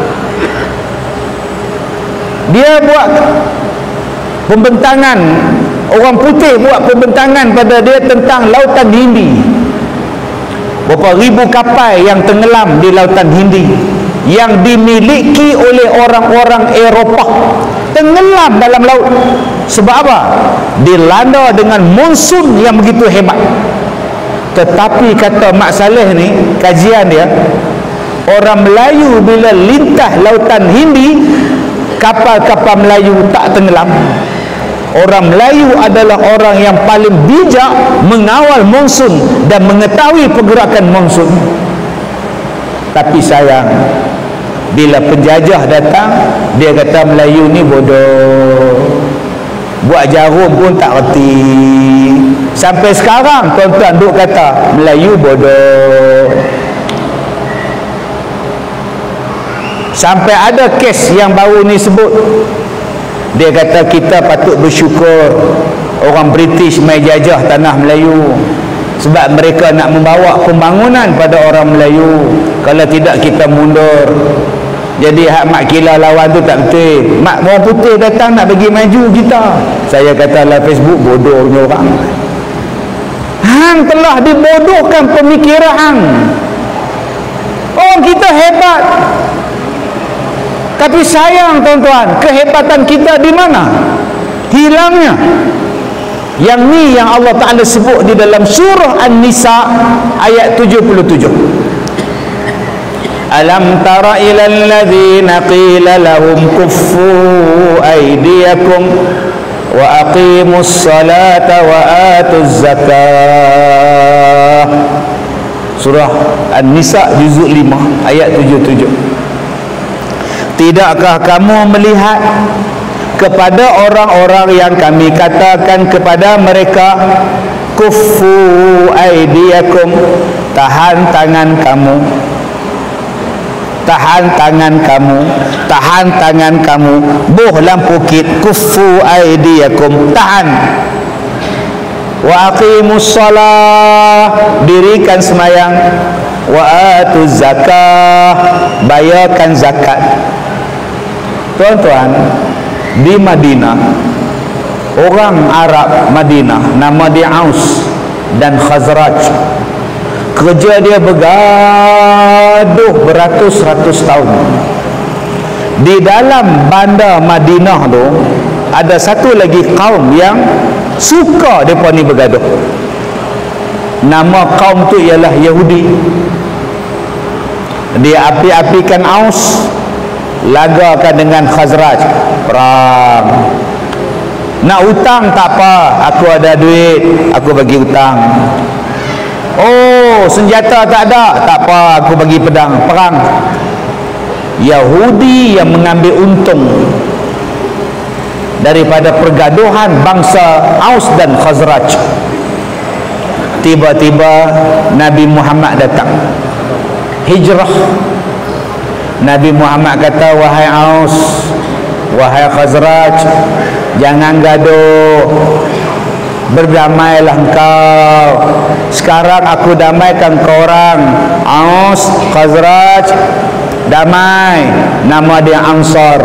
dia buat pembentangan, orang putih buat pembentangan pada dia tentang lautan Hindi. Berapa ribu kapal yang tenggelam di lautan Hindi yang dimiliki oleh orang-orang Eropah tenggelam dalam laut. Sebab apa? Dilanda dengan monsun yang begitu hebat. Tetapi kata Mak Saleh ni, kajian dia, orang Melayu bila lintah lautan Hindi, kapal-kapal Melayu tak tenggelam. Orang Melayu adalah orang yang paling bijak mengawal monsun dan mengetahui pergerakan monsun. Tapi sayang, bila penjajah datang, dia kata Melayu ni bodoh, buat jarum pun tak reti. Sampai sekarang tuan-tuan duk kata Melayu bodoh. Sampai ada kes yang baru ni sebut, dia kata kita patut bersyukur orang British mai jajah tanah Melayu, sebab mereka nak membawa pembangunan pada orang Melayu. Kalau tidak kita mundur. Jadi hak mak kila lawan tu tak betul. Mak orang putih datang nak bagi maju kita. Saya kata lah, Facebook bodohnya orang. Hang telah dibodohkan pemikiran hang. Orang kita hebat, tapi sayang tuan-tuan, kehebatan kita di mana? Hilangnya. Yang ni yang Allah Ta'ala sebut di dalam surah An-Nisa ayat 77. Alam tara ilal ladzina qila lahum kuffu aydiyakum wa aqimus salata wa atuz zakah. Surah An-Nisa juzuk 5 ayat 77. Tidakkah kamu melihat kepada orang-orang yang kami katakan kepada mereka, kuffu aydiyakum, tahan tangan kamu, tahan tangan kamu, tahan tangan kamu, buh lampu kit, kuffu aydiyakum, tahan. Wa aqimus shalah, dirikan semayang, wa atuz zakah, bayarkan zakat. Tuan-tuan, di Madinah, orang Arab Madinah nama dia Aus dan Khazraj, kerja dia bergaduh beratus-ratus tahun. Di dalam bandar Madinah tu ada satu lagi kaum yang suka mereka ni bergaduh. Nama kaum tu ialah Yahudi. Dia api-apikan Aus, lagakan dengan Khazraj, perang. Nak hutang tak apa, aku ada duit, aku bagi hutang. Oh, senjata tak ada, tak apa, aku bagi pedang, perang. Yahudi yang mengambil untung daripada pergaduhan bangsa Aus dan Khazraj. Tiba-tiba Nabi Muhammad datang, hijrah. Nabi Muhammad kata, wahai Aus, wahai Khazraj, jangan gaduh, berdamailah engkau. Sekarang aku damaikan kau orang. Aus, Khazraj, damai. Nama dia Ansar.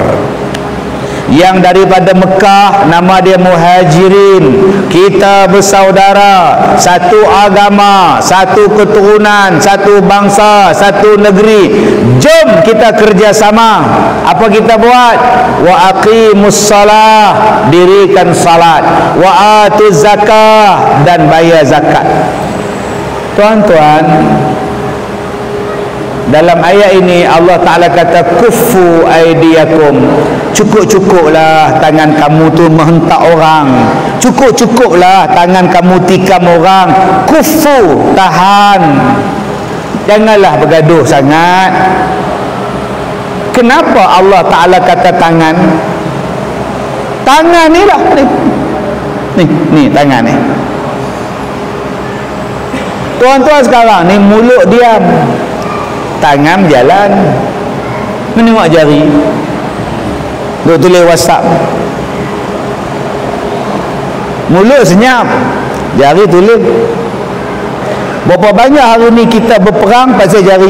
Yang daripada Mekah, nama dia Muhajirin. Kita bersaudara, satu agama, satu keturunan, satu bangsa, satu negeri. Jom kita kerjasama. Apa kita buat? Wa aqimus salah, dirikan salat. Wa atuz zakah, dan bayar zakat. Tuan-tuan, dalam ayat ini Allah Ta'ala kata, kuffu aidiyakum, cukup-cukuplah tangan kamu tu menghentak orang, cukup-cukuplah tangan kamu tikam orang. Kuffu, tahan, janganlah bergaduh sangat. Kenapa Allah Ta'ala kata tangan? Tangan ni lah, ni tangan ni. Tuan-tuan sekarang ni mulut diam, tangan jalan, menengok jari, duk tulis WhatsApp. Mulut senyap, jari tulis. Berapa banyak hari ni kita berperang pasal jari?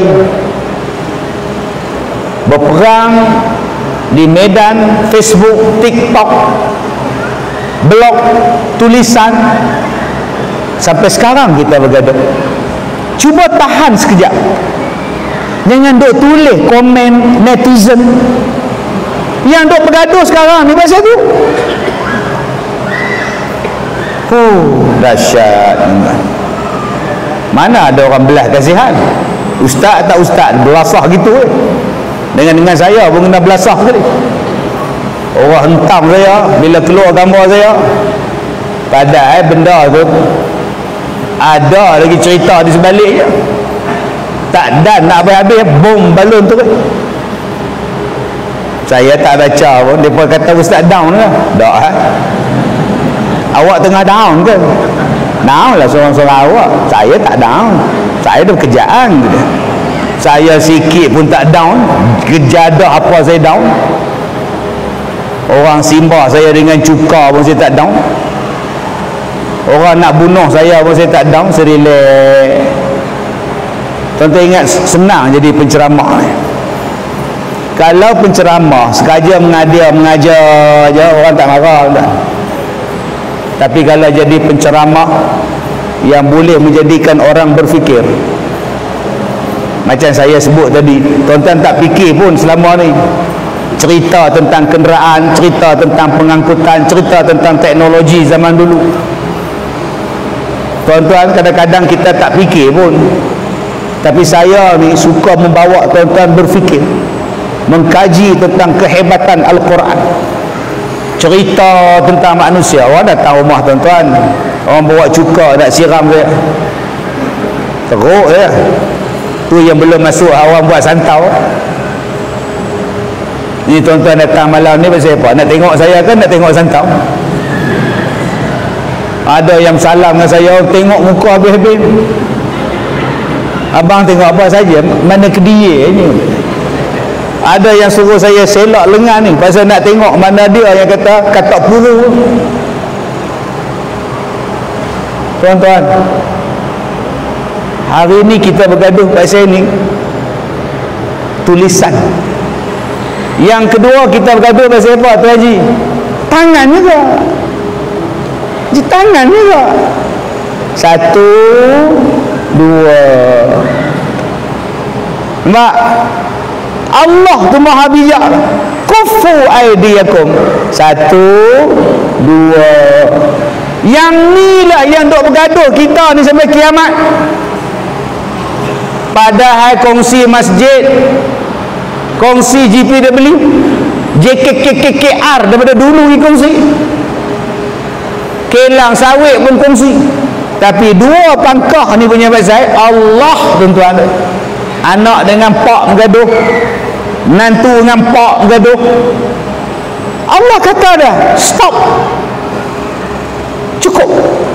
Berperang di medan Facebook, TikTok, blog, tulisan. Sampai sekarang kita bergaduh. Cuba tahan sekejap. Jangan duk tulis komen netizen. Yang duk bergaduh sekarang ni pasal tu. Dahsyat. Mana ada orang belah kasihan? Ustaz tak ustaz, belasah gitu dengan saya pun kena belasah sekali. Orang hentam saya bila keluar gambar saya. Padahal benda tu ada lagi cerita di sebaliknya. Tak dan nak habis-habis bom balon tu kan. Saya tak baca pun. Mereka kata ustaz down lah. Tak awak tengah down ke? Down lah seorang-seorang awak. Saya tak down. Saya ada pekerjaan gitu. Saya sikit pun tak down. Kejadah apa saya down. Orang simbah saya dengan cuka pun saya tak down. Orang nak bunuh saya pun saya tak down. Saya relax. Tuan-tuan ingat, senang jadi penceramah ni. Kalau penceramah sengaja mengajar je, orang tak marah tak? Tapi kalau jadi penceramah yang boleh menjadikan orang berfikir, macam saya sebut tadi, tuan-tuan tak fikir pun selama ni. Cerita tentang kenderaan, cerita tentang pengangkutan, cerita tentang teknologi zaman dulu. Tuan-tuan, kadang-kadang kita tak fikir pun. Tapi saya ni suka membawa tuan-tuan berfikir, mengkaji tentang kehebatan Al-Quran, cerita tentang manusia. Orang datang rumah tuan-tuan, orang bawa cuka nak siram dia, teruk ya. Tu yang belum masuk awam buat santau. Ni tuan-tuan datang malam ni pasal apa? Nak tengok saya kan nak tengok santau? Ada yang salam dengan saya, tengok muka habis-habis. Abang tengok apa saja, mana kedia ni. Ada yang suruh saya selak lengan ni pasal nak tengok mana dia yang kata katak puru. Tuan-tuan, hari ni kita bergaduh pasal ni tulisan. Yang kedua kita bergaduh pasal apa tu Haji? Tangan juga. Tangan juga. Satu, dua. Mak, Allah tu maha bijak. Kufu aidiyakum. Satu, dua. Yang ni lah yang duk bergaduh kita ni sampai kiamat. Padahal kongsi masjid, kongsi GPW, JKKKR daripada dulu ni kongsi. kilang sawit pun kongsi. Tapi dua pangkah ni punya pasal Allah, tuan-tuan. Anak dengan pak bergaduh, menantu dengan pak bergaduh, Allah kata dah, stop, cukup.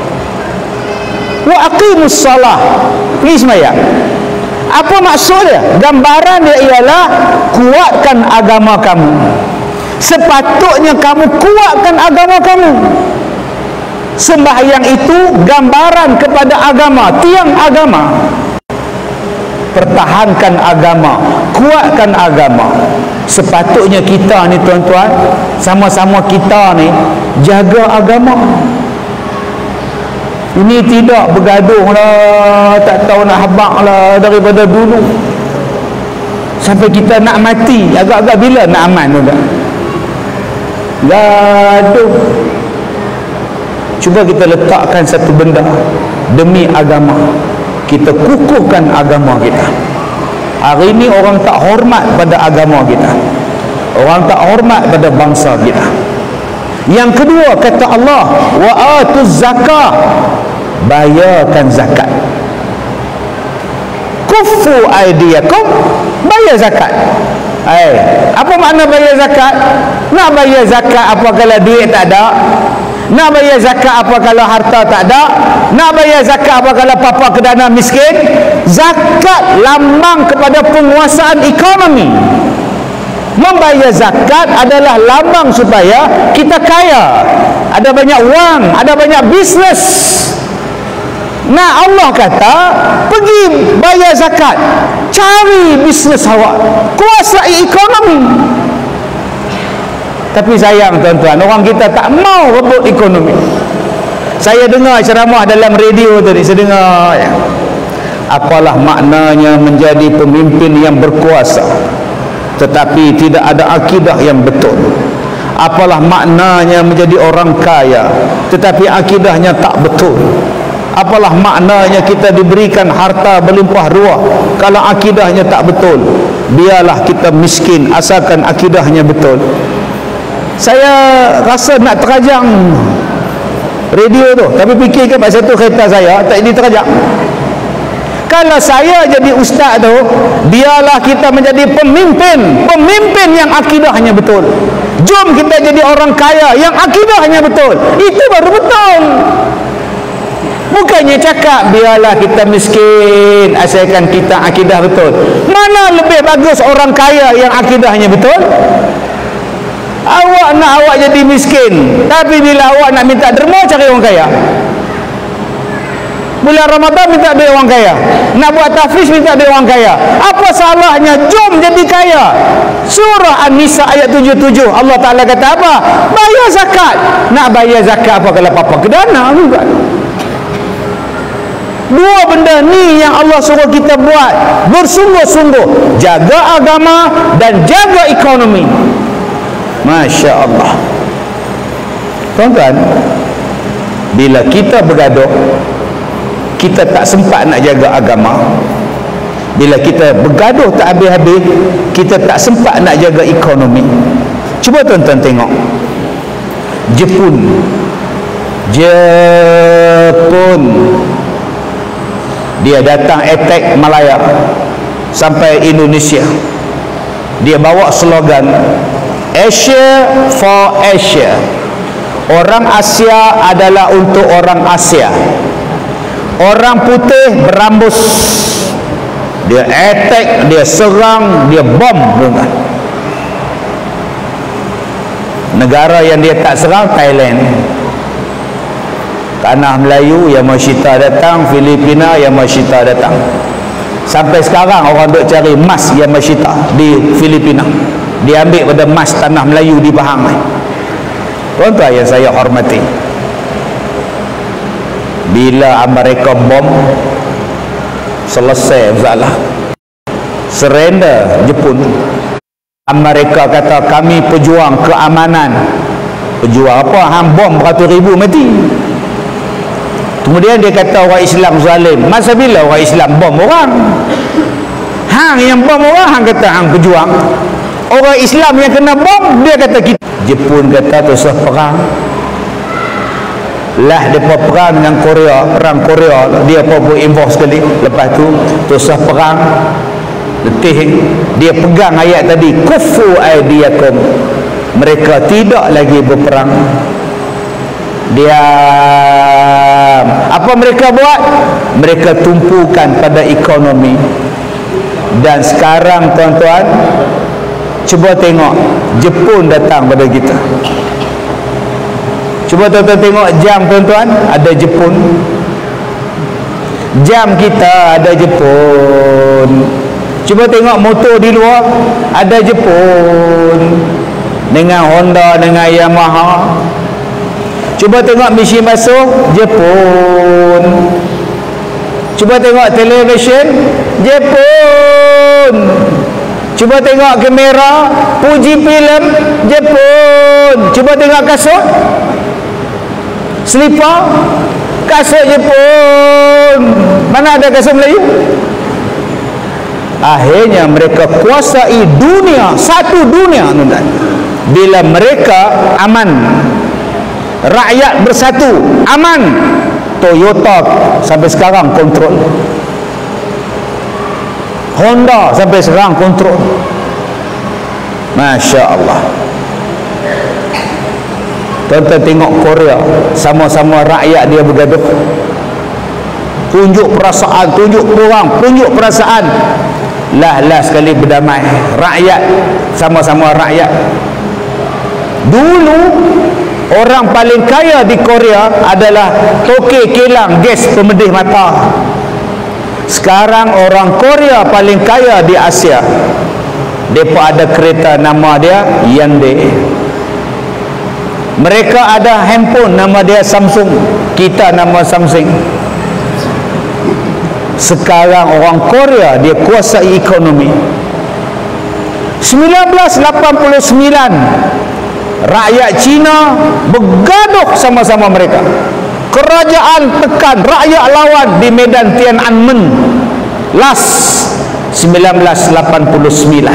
Wa aqimus salah, pergi sembahyang. Apa maksud dia? Gambaran dia ialah kuatkan agama kamu. Sepatutnya kamu kuatkan agama kamu. Sembahyang itu gambaran kepada agama, tiang agama. Pertahankan agama, kuatkan agama. Sepatutnya kita ni tuan-tuan, sama-sama kita ni jaga agama. Ini tidak bergaduh lah, tak tahu nak habaq lah daripada dulu sampai kita nak mati. Agak-agak bila nak aman tu tak? Gaduh. Cuba kita letakkan satu benda demi agama, kita kukuhkan agama kita. Hari ini orang tak hormat pada agama kita, orang tak hormat pada bangsa kita. Yang kedua, kata Allah, wa atuz zakah, bayarkan zakat. Kufu aidiyakum, bayar zakat. Apa makna bayar zakat? Nak bayar zakat apa kalau duit tak ada? Nak bayar zakat apa kalau harta tak ada? Nak bayar zakat apa kalau papa kedana miskin? Zakat lambang kepada penguasaan ekonomi. Membayar zakat adalah lambang supaya kita kaya, ada banyak wang, ada banyak bisnes. Nah, Allah kata pergi bayar zakat, cari bisnes awak, kuasai ekonomi. Tapi sayang tuan-tuan, orang kita tak mau rebut ekonomi. Saya dengar ceramah dalam radio tadi, saya dengar ya. Apalah maknanya menjadi pemimpin yang berkuasa tetapi tidak ada akidah yang betul? Apalah maknanya menjadi orang kaya tetapi akidahnya tak betul? Apalah maknanya kita diberikan harta berlimpah ruah kalau akidahnya tak betul? Biarlah kita miskin asalkan akidahnya betul. Saya rasa nak terajang radio tu, tapi fikirkan pasal tu kereta saya tak ini terajang. Kalau saya jadi ustaz tu, biarlah kita menjadi pemimpin yang akidahnya betul. Jom kita jadi orang kaya yang akidahnya betul. Itu baru betul. Bukannya cakap biarlah kita miskin asalkan kita akidah betul. Mana lebih bagus orang kaya yang akidahnya betul? Awak nak awak jadi miskin, tapi bila awak nak minta derma, cari orang kaya. Bulan Ramadan minta duit orang kaya, nak buat tahfiz minta duit orang kaya. Apa salahnya? Jom jadi kaya. Surah An-Nisa ayat 77, Allah Ta'ala kata apa? Bayar zakat. Nak bayar zakat apa kalau papa kedana juga. Dua benda ni yang Allah suruh kita buat bersungguh-sungguh, jaga agama dan jaga ekonomi. Masya Allah. Tuan-tuan, bila kita bergaduh, kita tak sempat nak jaga agama. Bila kita bergaduh tak habis-habis, kita tak sempat nak jaga ekonomi. Cuba tuan-tuan tengok Jepun. Dia datang attack Malaya sampai Indonesia. Dia bawa slogan Asia for Asia. Orang Asia adalah untuk orang Asia. Orang putih berambus. Dia attack, dia serang, dia bom. Negara yang dia tak serang, Thailand. Tanah Melayu, Yamashita datang. Filipina, Yamashita datang. Sampai sekarang orang duk cari emas Yamashita di Filipina. Dia ambil pada emas tanah Melayu di Pahang. Tuan-tuan yang saya hormati, bila Amerika bom, selesai masalah, surrender Jepun. Amerika kata kami pejuang keamanan. Pejuang apa? Hang bom beratus ribu mati. Kemudian dia kata orang Islam zalim. Masa bila orang Islam bom orang? Hang yang bom orang, hang kata hang pejuang. Orang Islam yang kena bom, dia kata kita. Jepun kata terus perang. lah depa perang dengan Korea, perang Korea dia pun involve sekali. Lepas tu terusah perang letih, dia pegang ayat tadi, kufu aydiyakum, mereka tidak lagi berperang. Dia apa mereka buat? Mereka tumpukan pada ekonomi. Dan sekarang tuan-tuan, cuba tengok Jepun datang pada kita. Cuba tuan-tuan tengok jam tuan-tuan, ada Jepun. Jam kita ada Jepun. Cuba tengok motor di luar, ada Jepun. Dengan Honda, dengan Yamaha. Cuba tengok mesin basuh, Jepun. Cuba tengok televisyen, Jepun. Cuba tengok kamera, Fuji Film, Jepun. Cuba tengok kasut, selipar, kasut Jepun. Mana ada kasut Melayu? Akhirnya mereka kuasai dunia, satu dunia tuan-tuan. Bila mereka aman, rakyat bersatu, aman, Toyota sampai sekarang kontrol, Honda sampai sekarang kontrol. Masya Allah. Tuan-tuan tengok Korea, sama-sama rakyat dia bergaduh, tunjuk perasaan, tunjuk perang, tunjuk perasaan, lah sekali berdamai. Rakyat, sama-sama rakyat. Dulu orang paling kaya di Korea adalah toke kilang gas pemedih mata. Sekarang orang Korea paling kaya di Asia. Mereka ada kereta nama dia Hyundai. Mereka ada handphone nama dia Samsung. Kita nama Samsung. Sekarang orang Korea dia kuasai ekonomi. 1989 rakyat Cina bergaduh sama-sama mereka. Kerajaan tekan, rakyat lawan di medan Tiananmen. Last 1989.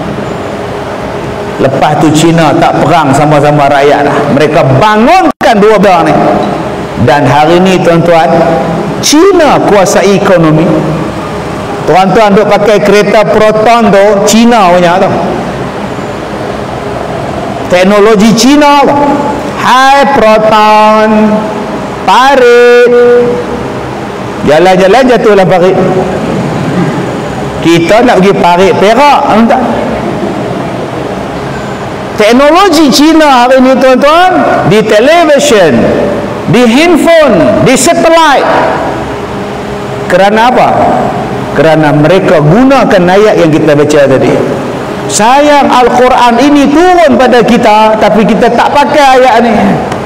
Lepas tu Cina tak perang sama-sama rakyat dah. Mereka bangunkan dua belah ni. Dan hari ni tuan-tuan, Cina kuasai ekonomi. Tuan-tuan duk pakai kereta Proton tu, Cina punya tu. Teknologi Cina tu. Hai Proton, parit. Jalan-jalan jatuhlah parit. Kita nak pergi parit Perak, tak? Teknologi Cina hari ini tuan-tuan, di televisyen, di handphone, di satelit. Kerana apa? Kerana mereka gunakan ayat yang kita baca tadi. Sayang Al-Quran ini turun pada kita, tapi kita tak pakai ayat ni.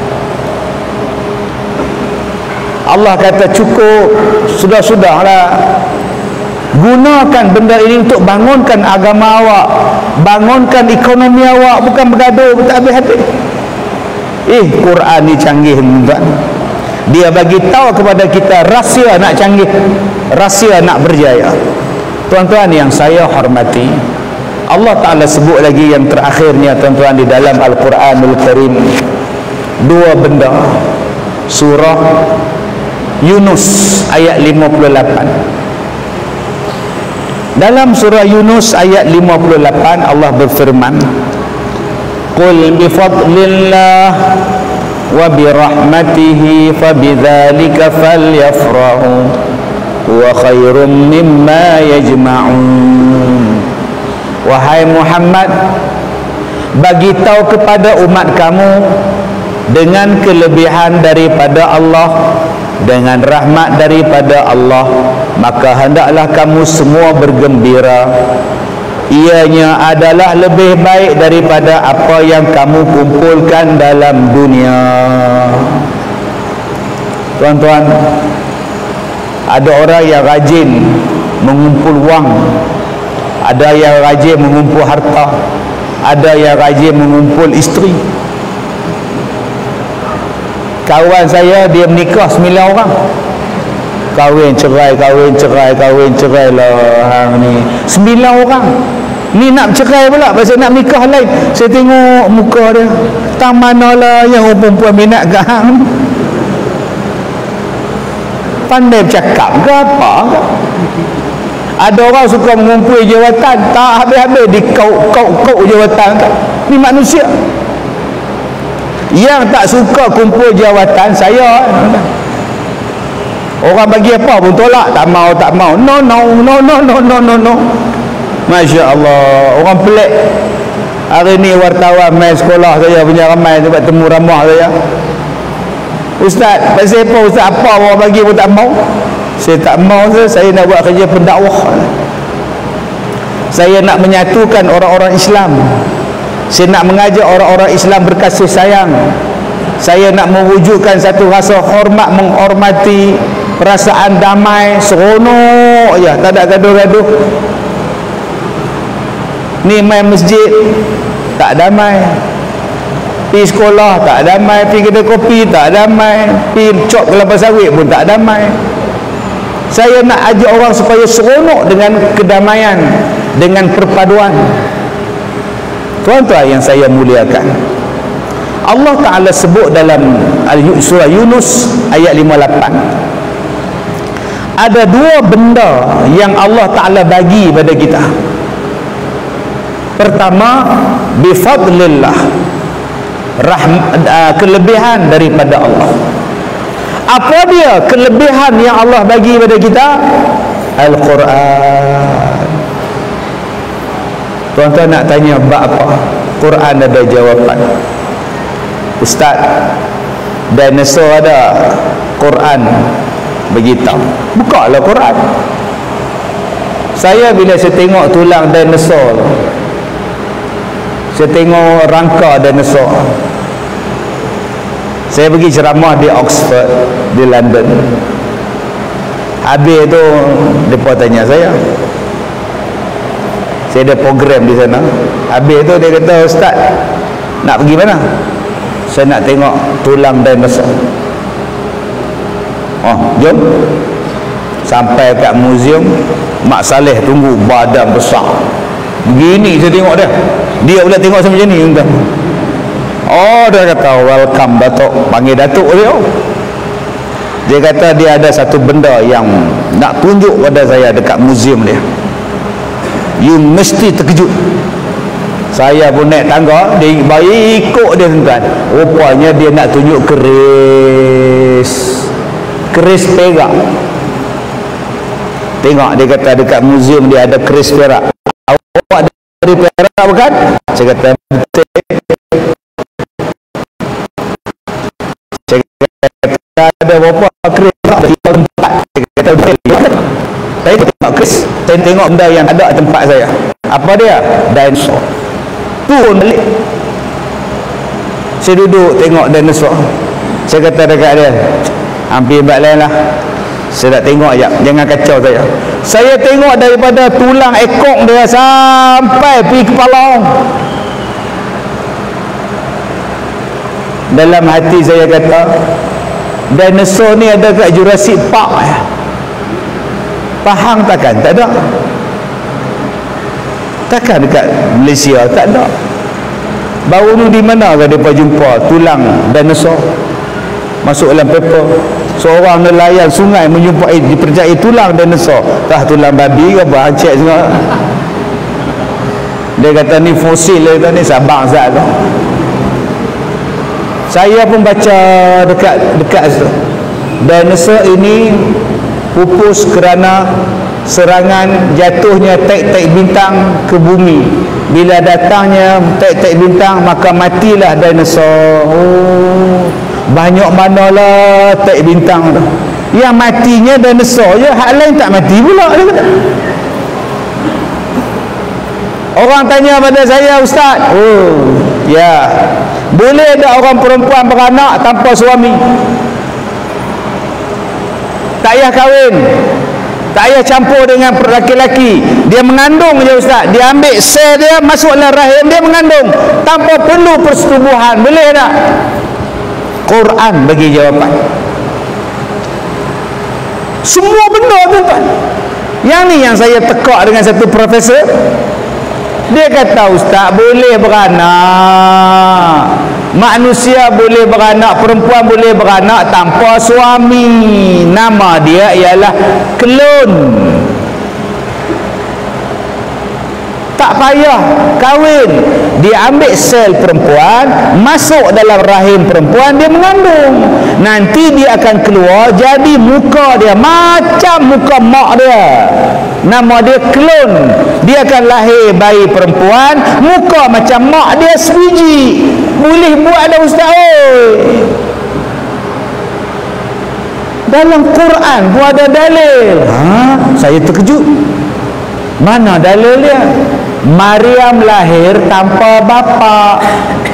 Allah kata cukup, sudah-sudahlah. Gunakan benda ini untuk bangunkan agama awak, bangunkan ekonomi awak, bukan bergaduh tak habis-habis. Quran ni canggih tuan. Dia bagi tahu kepada kita rahsia nak canggih, rahsia nak berjaya. Tuan-tuan yang saya hormati, Allah Ta'ala sebut lagi yang terakhirnya tuan-tuan di dalam Al-Quranul Karim, dua benda. Surah Yunus ayat 58. Dalam surah Yunus ayat 58 Allah berfirman, Qul bifadlillah wa birahmatihi fabidzalika falyafrahu wa khairum mimma yajma'un. Wahai Muhammad, bagi tahu kepada umat kamu dengan kelebihan daripada Allah, dengan rahmat daripada Allah, maka hendaklah kamu semua bergembira. Ianya adalah lebih baik daripada apa yang kamu kumpulkan dalam dunia. Tuan-tuan, ada orang yang rajin mengumpul wang, ada yang rajin mengumpul harta, ada yang rajin mengumpul isteri. Kawan saya dia menikah 9 orang. Kahwin cerai, kahwin cerai, kahwin cerai lah hang ni. 9 orang. Ni nak cerai pula, pasal nak nikah lain. Saya tengok muka dia, tang manalah yang perempuan minat ke hang. pandai bercakap ke apa ke? Ada orang suka mengumpul jawatan, tak habis-habis di kau jawatan ke? Ni manusia. Yang tak suka kumpul jawatan saya. Orang bagi apa pun tolak, tak mau. No. Masya Allah, orang pelik. Hari ni wartawan main sekolah saya punya ramai tempat temu ramah saya. Ustaz, pasal apa Ustaz, apa orang bagi pun tak mau? Saya tak mau, saya nak buat kerja pendakwah. Saya nak menyatukan orang-orang Islam. Saya nak mengajak orang-orang Islam berkasih sayang. Saya nak mewujudkan satu rasa hormat, menghormati, perasaan damai, seronok je, tak ada gaduh-gaduh. Ni main masjid tak damai, pergi sekolah tak damai, pergi kedai kopi tak damai, pergi cop kelapa sawit pun tak damai. Saya nak ajak orang supaya seronok dengan kedamaian, dengan perpaduan. Tuan-tuan yang saya muliakan, Allah Ta'ala sebut dalam surah Yunus ayat 58, ada dua benda yang Allah Ta'ala bagi pada kita. Pertama, bifadlillah, kelebihan daripada Allah. Apa dia kelebihan yang Allah bagi pada kita? Al-Quran. Tuan-tuan nak tanya bab apa? Quran ada jawapan. Ustaz, dinosaur ada, Quran beritahu. Bukalah Quran. Saya bila saya tengok tulang dinosaur, saya tengok rangka dinosaur, saya pergi ceramah di Oxford, di London. Habis tu mereka tanya saya ada program di sana. Habis tu dia kata, Ustaz, nak pergi mana? Saya nak tengok tulang dinosaur. Oh, jom. Sampai kat museum, Mak Saleh tunggu, badan besar begini, saya tengok dia pula tengok saya macam ni. Oh, dia kata, welcome Datuk, panggil Datuk dia. Dia kata dia ada satu benda yang nak tunjuk pada saya dekat museum dia. You mesti terkejut. Saya pun naik tangga, dia baik ikut dia tuan. Rupanya dia nak tunjuk keris perak. Tengok, dia kata dekat museum dia ada keris perak. Awak dari perak bukan? Saya kata betul. Saya kata ada berapa keris di tempat. Saya kata betul. Saya tengok keris, saya tengok benda yang ada tempat saya. Apa dia? Dinosaur. Turun balik. Saya duduk tengok dinosaur. Saya kata dekat dia, hampir balik lain lah, saya nak tengok je, jangan kacau saya. Saya tengok daripada tulang ekor dia sampai pergi kepala. Dalam hati saya kata, dinosaur ni ada kat Jurassic Park ya? Pahang takkan? Tak ada. Takkan dekat Malaysia? Tak ada. Baru ni di mana ke mereka jumpa tulang dinosaur masuk dalam paper? Seorang nelayan sungai menjumpai, dipercayai tulang dinosaur, tah tulang babi ke apa, cek semua. Dia kata ni fosil dia kata, ni Sabang Zat tu. Saya pun baca dekat tu. Dinosaur ini pupus kerana serangan jatuhnya tek-tek bintang ke bumi. Bila datangnya tek-tek bintang, maka matilah dinosaur. Oh, banyak manalah tek bintang tu. Yang matinya dinosaur je, hak lain tak mati pula. Orang tanya pada saya, Ustaz, oh ya, boleh ada orang perempuan beranak tanpa suami? Tak payah kahwin, tak payah campur dengan lelaki-lelaki, dia mengandung je Ustaz, dia ambil sel dia masuk dalam rahim dia, mengandung tanpa perlu persetubuhan, boleh tak? Quran bagi jawapan. Semua benda tuan-tuan. Yang ni yang saya tekak dengan satu profesor. Dia kata, Ustaz, boleh beranak manusia boleh beranak, perempuan boleh beranak tanpa suami. Nama dia ialah klon. Tak payah kahwin, dia ambil sel perempuan, masuk dalam rahim perempuan, dia mengandung. Nanti dia akan keluar jadi muka dia macam muka mak dia. Nama dia klon. Dia akan lahir bayi perempuan, muka macam mak dia sebiji. Boleh buat dah ustaz. Dalam Quran pun ada dalil. Saya terkejut. Mana dalil dia? Maryam lahir tanpa bapa.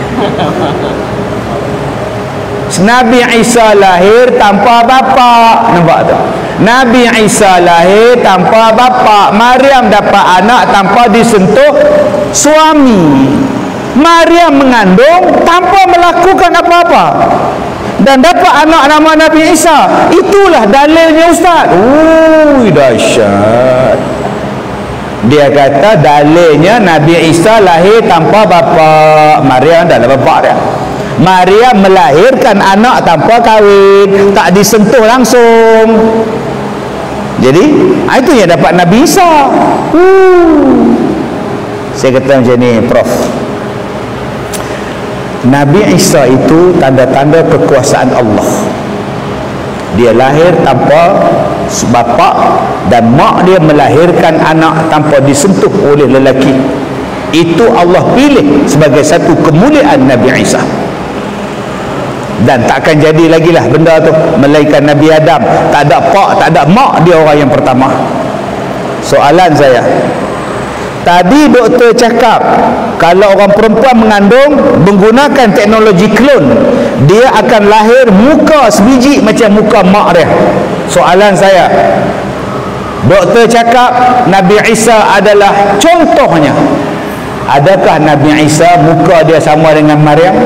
Nabi Isa lahir tanpa bapa. Nampak tak? Nabi Isa lahir tanpa bapa. Maryam dapat anak tanpa disentuh suami. Maryam mengandung tanpa melakukan apa-apa dan dapat anak nama Nabi Isa. Itulah dalilnya ustaz. Dahsyat. Dia kata dalilnya Nabi Isa lahir tanpa bapa. Maryam dah ada bapa dia. Maryam melahirkan anak tanpa kahwin, tak disentuh langsung. Jadi itu yang dapat Nabi Isa. Saya kata macam ni, Prof. Nabi Isa itu tanda-tanda kekuasaan Allah. Dia lahir tanpa bapa dan mak dia melahirkan anak tanpa disentuh oleh lelaki. Itu Allah pilih sebagai satu kemuliaan Nabi Isa. Dan takkan jadi lagi lah benda tu melainkan Nabi Adam. Tak ada pak, tak ada mak, dia orang yang pertama. Soalan saya, tadi doktor cakap kalau orang perempuan mengandung menggunakan teknologi klon, dia akan lahir muka sebiji macam muka mak dia. Soalan saya, doktor cakap Nabi Isa adalah contohnya. Adakah Nabi Isa muka dia sama dengan Maryam?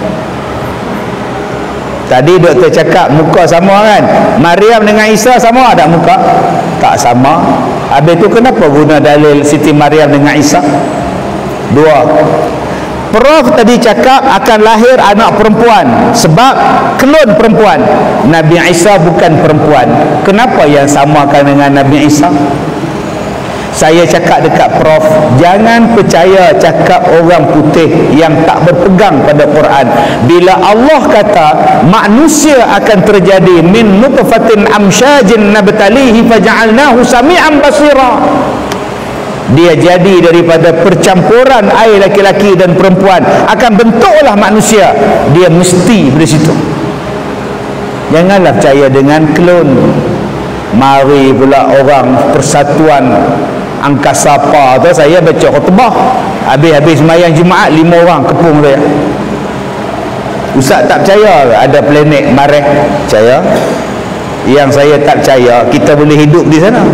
Tadi doktor cakap muka sama kan? Maryam dengan Isa sama tak muka? Tak sama. Habis tu kenapa guna dalil Siti Maryam dengan Isa? Dua. Prof tadi cakap akan lahir anak perempuan sebab klon perempuan. Nabi Isa bukan perempuan. Kenapa yang samakan dengan Nabi Isa? Saya cakap dekat Prof, jangan percaya cakap orang putih yang tak berpegang pada Quran. Bila Allah kata manusia akan terjadi min nutfatin amsyajin nabtalihi faja'alnahu sami'an basira. Dia jadi daripada percampuran air laki-laki dan perempuan, akan bentuklah manusia. Dia mesti dari situ. Janganlah percaya dengan klon. Mari pula orang Persatuan Angkasa apa tu, saya baca khutbah habis semayang Jumaat 5 orang kepung saya. Ustaz tak percaya ada planet Mareh? Percaya. Yang saya tak percaya kita boleh hidup di sana.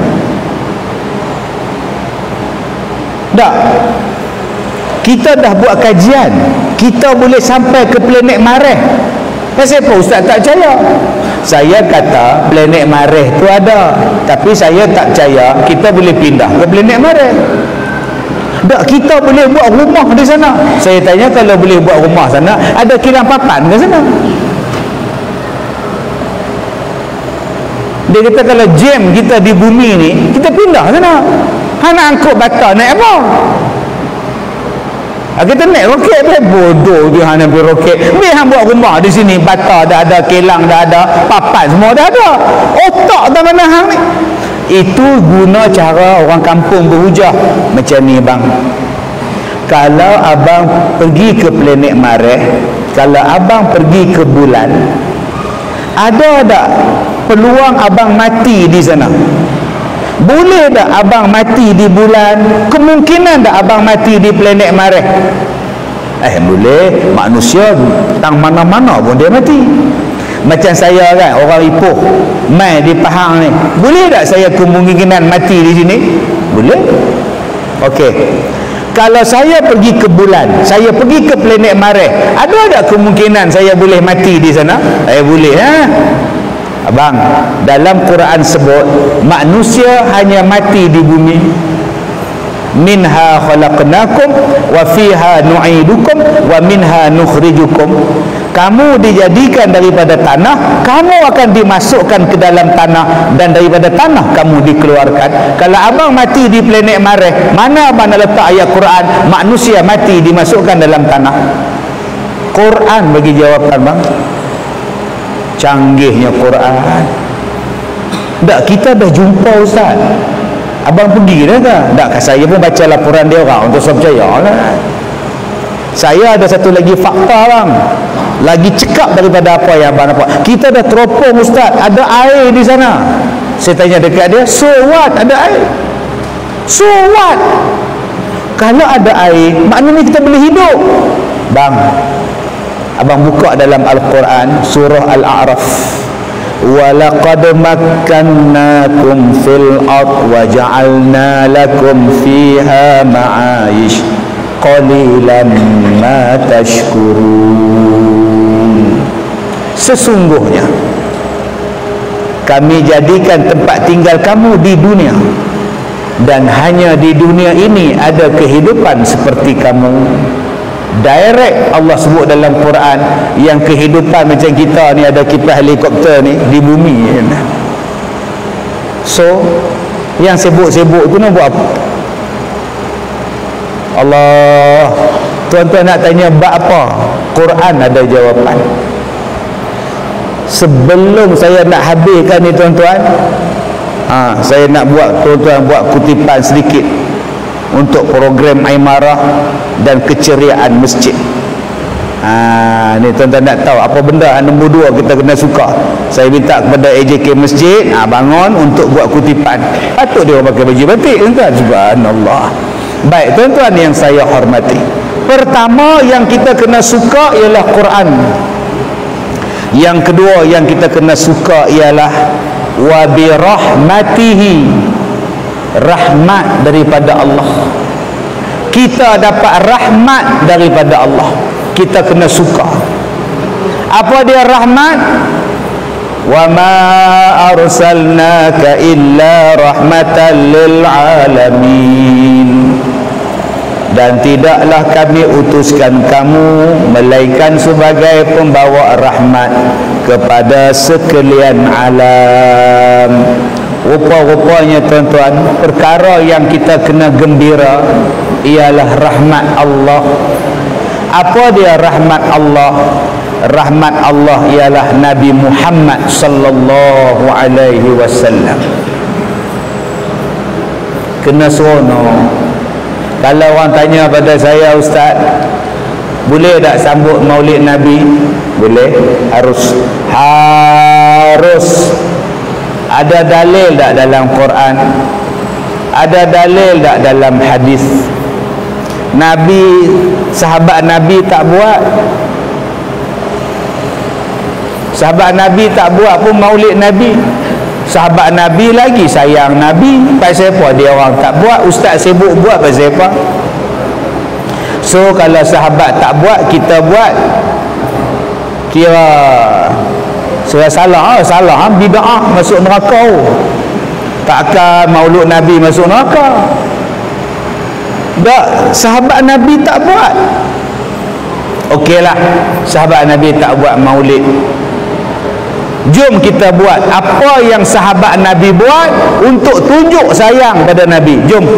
Tak. Kita dah buat kajian, kita boleh sampai ke planet Mareh. Kenapa Ustaz tak percaya? Saya kata planet Mareh tu ada, tapi saya tak percaya kita boleh pindah ke planet Mareh. Tak, kita boleh buat rumah di sana. Saya tanya, kalau boleh buat rumah sana, ada kilang papan ke sana? Dia kata kalau jam kita di bumi ni, kita pindah sana. Nak angkut bata naik apa? Kita naik roket tu, bodoh je hang naik roket. Biar buat rumah di sini, bata dah ada, kilang dah ada, papan semua dah ada. Otak tak mana hang ni. Itu guna cara orang kampung berhujah macam ni bang. Kalau abang pergi ke planet Mareh, kalau abang pergi ke bulan, ada tak peluang abang mati di sana? Boleh tak abang mati di bulan? Kemungkinan tak abang mati di planet Mareh? Boleh. Manusia tang mana-mana pun dia mati. Macam saya kan, orang Ipoh mai di Pahang ni, boleh tak saya kemungkinan mati di sini? Boleh. Okey, kalau saya pergi ke bulan, saya pergi ke planet Mareh, ada tak kemungkinan saya boleh mati di sana? Boleh. Abang, dalam Quran sebut manusia hanya mati di bumi. minha khalaqnakum wa fiha nu'idukum wa minha nukhrijukum. Kamu dijadikan daripada tanah, kamu akan dimasukkan ke dalam tanah, dan daripada tanah kamu dikeluarkan. Kalau abang mati di planet Mareh, mana abang nak letak ayat Quran manusia mati dimasukkan dalam tanah? Quran bagi jawapan bang. Canggihnya Quran. Tak, kita dah jumpa ustaz. Abang pergi dah ke? Tak, saya pun baca laporan dia orang untuk saya percaya lah. Saya ada satu lagi fakta bang, lagi cekap daripada apa yang abang nampak. Kita dah teropong ustaz, ada air di sana. Saya tanya dekat dia, so what? Ada air? So what? Kalau ada air, maknanya kita boleh hidup bang. Abang buka dalam Al-Quran surah Al-A'raf, walaqad makkannakum fil ard wa ja'alna lakum fiha ma'ayish qalilan ma tashkurun. Sesungguhnya kami jadikan tempat tinggal kamu di dunia, dan hanya di dunia ini ada kehidupan seperti kamu. Direct Allah sebut dalam Quran yang kehidupan macam kita ni, ada kipas helikopter ni di bumi. So yang sibuk-sibuk tu nak buat apa? Allah, tuan-tuan nak tanya bab apa? Quran ada jawapan. Sebelum saya nak habiskan ni tuan-tuan, saya nak buat tuan-tuan buat kutipan sedikit untuk program Aimarah dan keceriaan masjid. Ni tuan-tuan nak tahu apa benda nombor 2 kita kena suka. Saya minta kepada AJK Masjid bangun untuk buat kutipan. Patut dia pakai baju batik tuan-tuan. Subhanallah. Baik tuan-tuan yang saya hormati, pertama yang kita kena suka ialah Quran. Yang kedua yang kita kena suka ialah wa bi rahmatihi, rahmat daripada Allah. Kita dapat rahmat daripada Allah, kita kena suka. Apa dia rahmat? Wa ma arsalnaka illa rahmatan lil alamin. Dan tidaklah kami utuskan kamu melainkan sebagai pembawa rahmat kepada sekalian alam. Rupa-rupanya tuan-tuan, perkara yang kita kena gembira ialah rahmat Allah. Apa dia rahmat Allah? Rahmat Allah ialah Nabi Muhammad sallallahu alaihi wasallam. Kena seronok. Kalau orang tanya pada saya, ustaz, boleh tak sambut Maulid Nabi? Boleh, harus. Ada dalil tak dalam Quran? Ada dalil tak dalam hadis? Nabi, sahabat Nabi tak buat. Sahabat Nabi tak buat pun Maulid Nabi. Sahabat Nabi lagi sayang Nabi. Pasal apa dia orang tak buat? Ustaz sibuk buat pasal apa? So kalau sahabat tak buat, kita buat, kira salah bid'ah, masuk neraka. Takkan Maulud Nabi masuk neraka? Tak, sahabat Nabi tak buat. Okeylah, sahabat Nabi tak buat maulid. Jom kita buat apa yang sahabat Nabi buat untuk tunjuk sayang pada Nabi.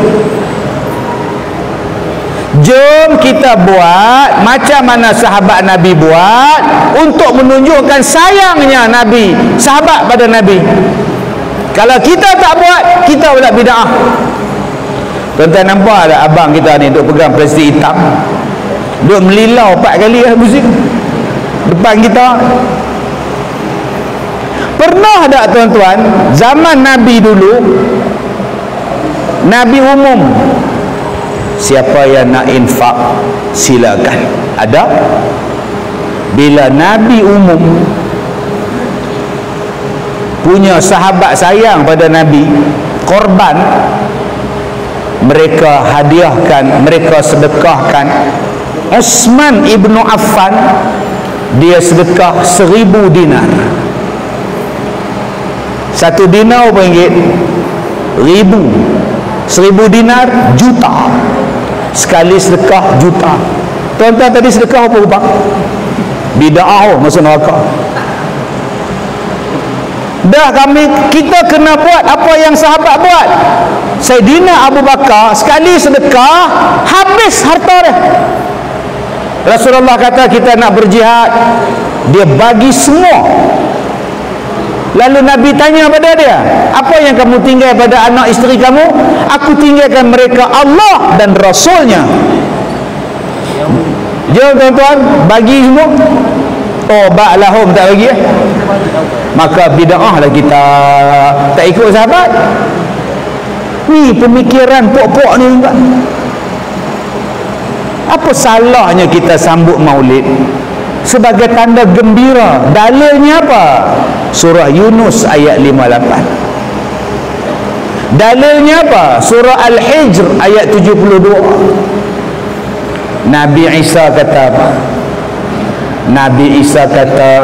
Jom kita buat macam mana sahabat Nabi buat untuk menunjukkan sayangnya Nabi, sahabat pada Nabi. Kalau kita tak buat, kita pula bid'ah. Tuan-tuan nampak tak abang kita ni duk pegang plastik hitam, duk melilau 4 kali muzik depan kita. Pernah tak tuan-tuan, zaman Nabi dulu, Nabi umum, siapa yang nak infak silakan. Ada? Bila Nabi umum punya sahabat sayang pada Nabi, korban, mereka hadiahkan, mereka sedekahkan. Uthman ibnu Affan, dia sedekah 1000 dinar. 1 dinar RM1,000. 1000 dinar juta, sekali sedekah juta. Tuan-tuan tadi sedekah apa ubah? Bid'ah masuk neraka. Dah kita kena buat apa yang sahabat buat. Sayyidina Abu Bakar sekali sedekah habis harta dia. Rasulullah kata kita nak berjihad, dia bagi semua. Lalu Nabi tanya pada dia, apa yang kamu tinggal pada anak isteri kamu? Aku tinggalkan mereka Allah dan Rasulnya. Jom tuan-tuan, bagi semua. Oh, ba'lahum tak bagi maka bid'ah lah kita tak ikut sahabat. Ni pemikiran pok-pok ni tuan. Apa salahnya kita sambut maulid sebagai tanda gembira? Dalilnya apa? Surah Yunus ayat 58. Dalilnya apa? Surah Al-Hijr ayat 72. Nabi Isa kata apa? Nabi Isa kata,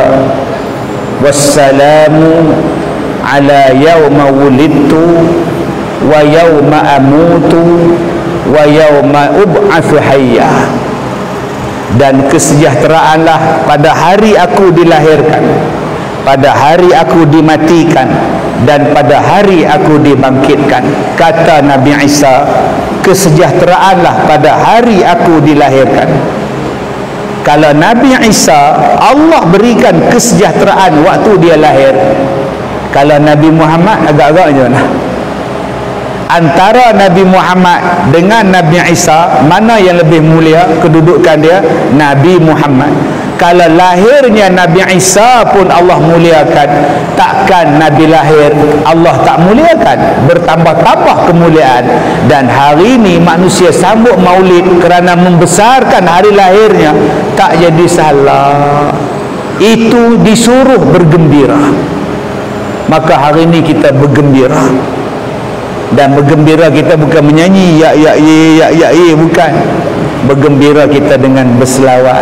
wassalamu ala yawma wulidtu wa yawma amutu wa yawma ub'atsu hayya. Dan kesejahteraanlah pada hari aku dilahirkan, pada hari aku dimatikan, dan pada hari aku dibangkitkan. Kata Nabi Isa, kesejahteraanlah pada hari aku dilahirkan. Kalau Nabi Isa Allah berikan kesejahteraan waktu dia lahir. Kalau Nabi Muhammad agak-agak macam mana? Antara Nabi Muhammad dengan Nabi Isa, mana yang lebih mulia kedudukan dia? Nabi Muhammad. Kalau lahirnya Nabi Isa pun Allah muliakan, takkan Nabi lahir Allah tak muliakan? Bertambah-tambah kemuliaan. Dan hari ini manusia sambut maulid kerana membesarkan hari lahirnya, tak jadi salah. Itu disuruh bergembira. Maka hari ini kita bergembira. Dan bergembira kita bukan menyanyi ya ya ye ya ya ye, bukan. Bergembira kita dengan berselawat.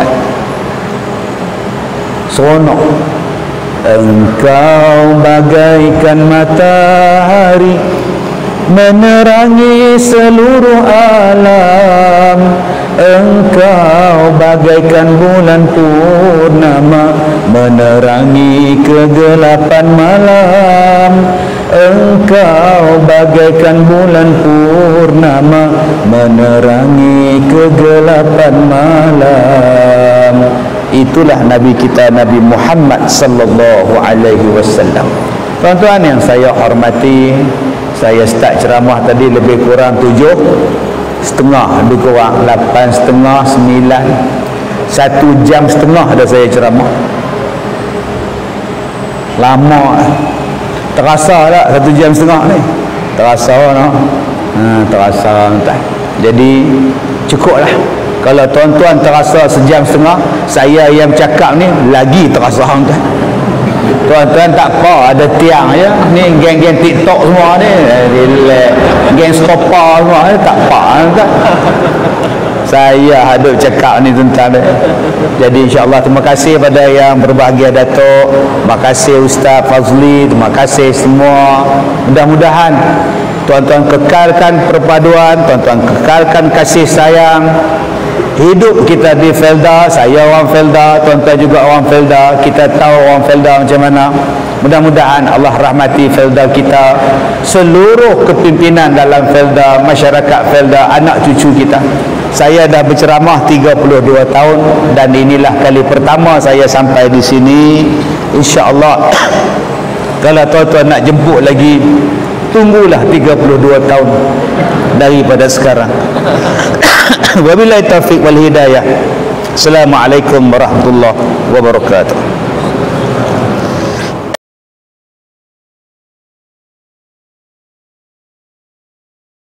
Seronok. Engkau bagaikan matahari menerangi seluruh alam. Engkau bagaikan bulan purnama menerangi kegelapan malam. Engkau bagaikan bulan purnama menerangi kegelapan malam. Itulah Nabi kita, Nabi Muhammad sallallahu alaihi wasallam. Tuan-tuan yang saya hormati, saya start ceramah tadi lebih kurang 7:30, lebih kurang 8:30, 9, 1 jam setengah dah saya ceramah. Lama. Terasa tak 1 jam setengah ni? Terasa no? Terasa tak? Jadi cukuplah. Kalau tuan-tuan terasa 1 jam setengah, saya yang cakap ni lagi terasa tuan. Tuan-tuan tak apa, ada tiang je. Ni geng-geng TikTok semua ni, geng skopa semua ni, tak apa tuan. Saya hadut cakap ni tuan-tuan. Jadi insya-Allah terima kasih pada yang berbahagia Datuk. Terima kasih Ustaz Fazli, terima kasih semua. Mudah-mudahan tuan-tuan kekalkan perpaduan, tuan-tuan kekalkan kasih sayang. Hidup kita di Felda, saya orang Felda, tuan-tuan juga orang Felda, kita tahu orang Felda macam mana. Mudah-mudahan Allah rahmati Felda kita, seluruh kepimpinan dalam Felda, masyarakat Felda, anak cucu kita. Saya dah berceramah 32 tahun dan inilah kali pertama saya sampai di sini. Insya-Allah kalau tuan-tuan nak jemput lagi, tunggulah 32 tahun daripada sekarang. Wabillahi taufiq wal hidayah. Assalamualaikum warahmatullahi wabarakatuh.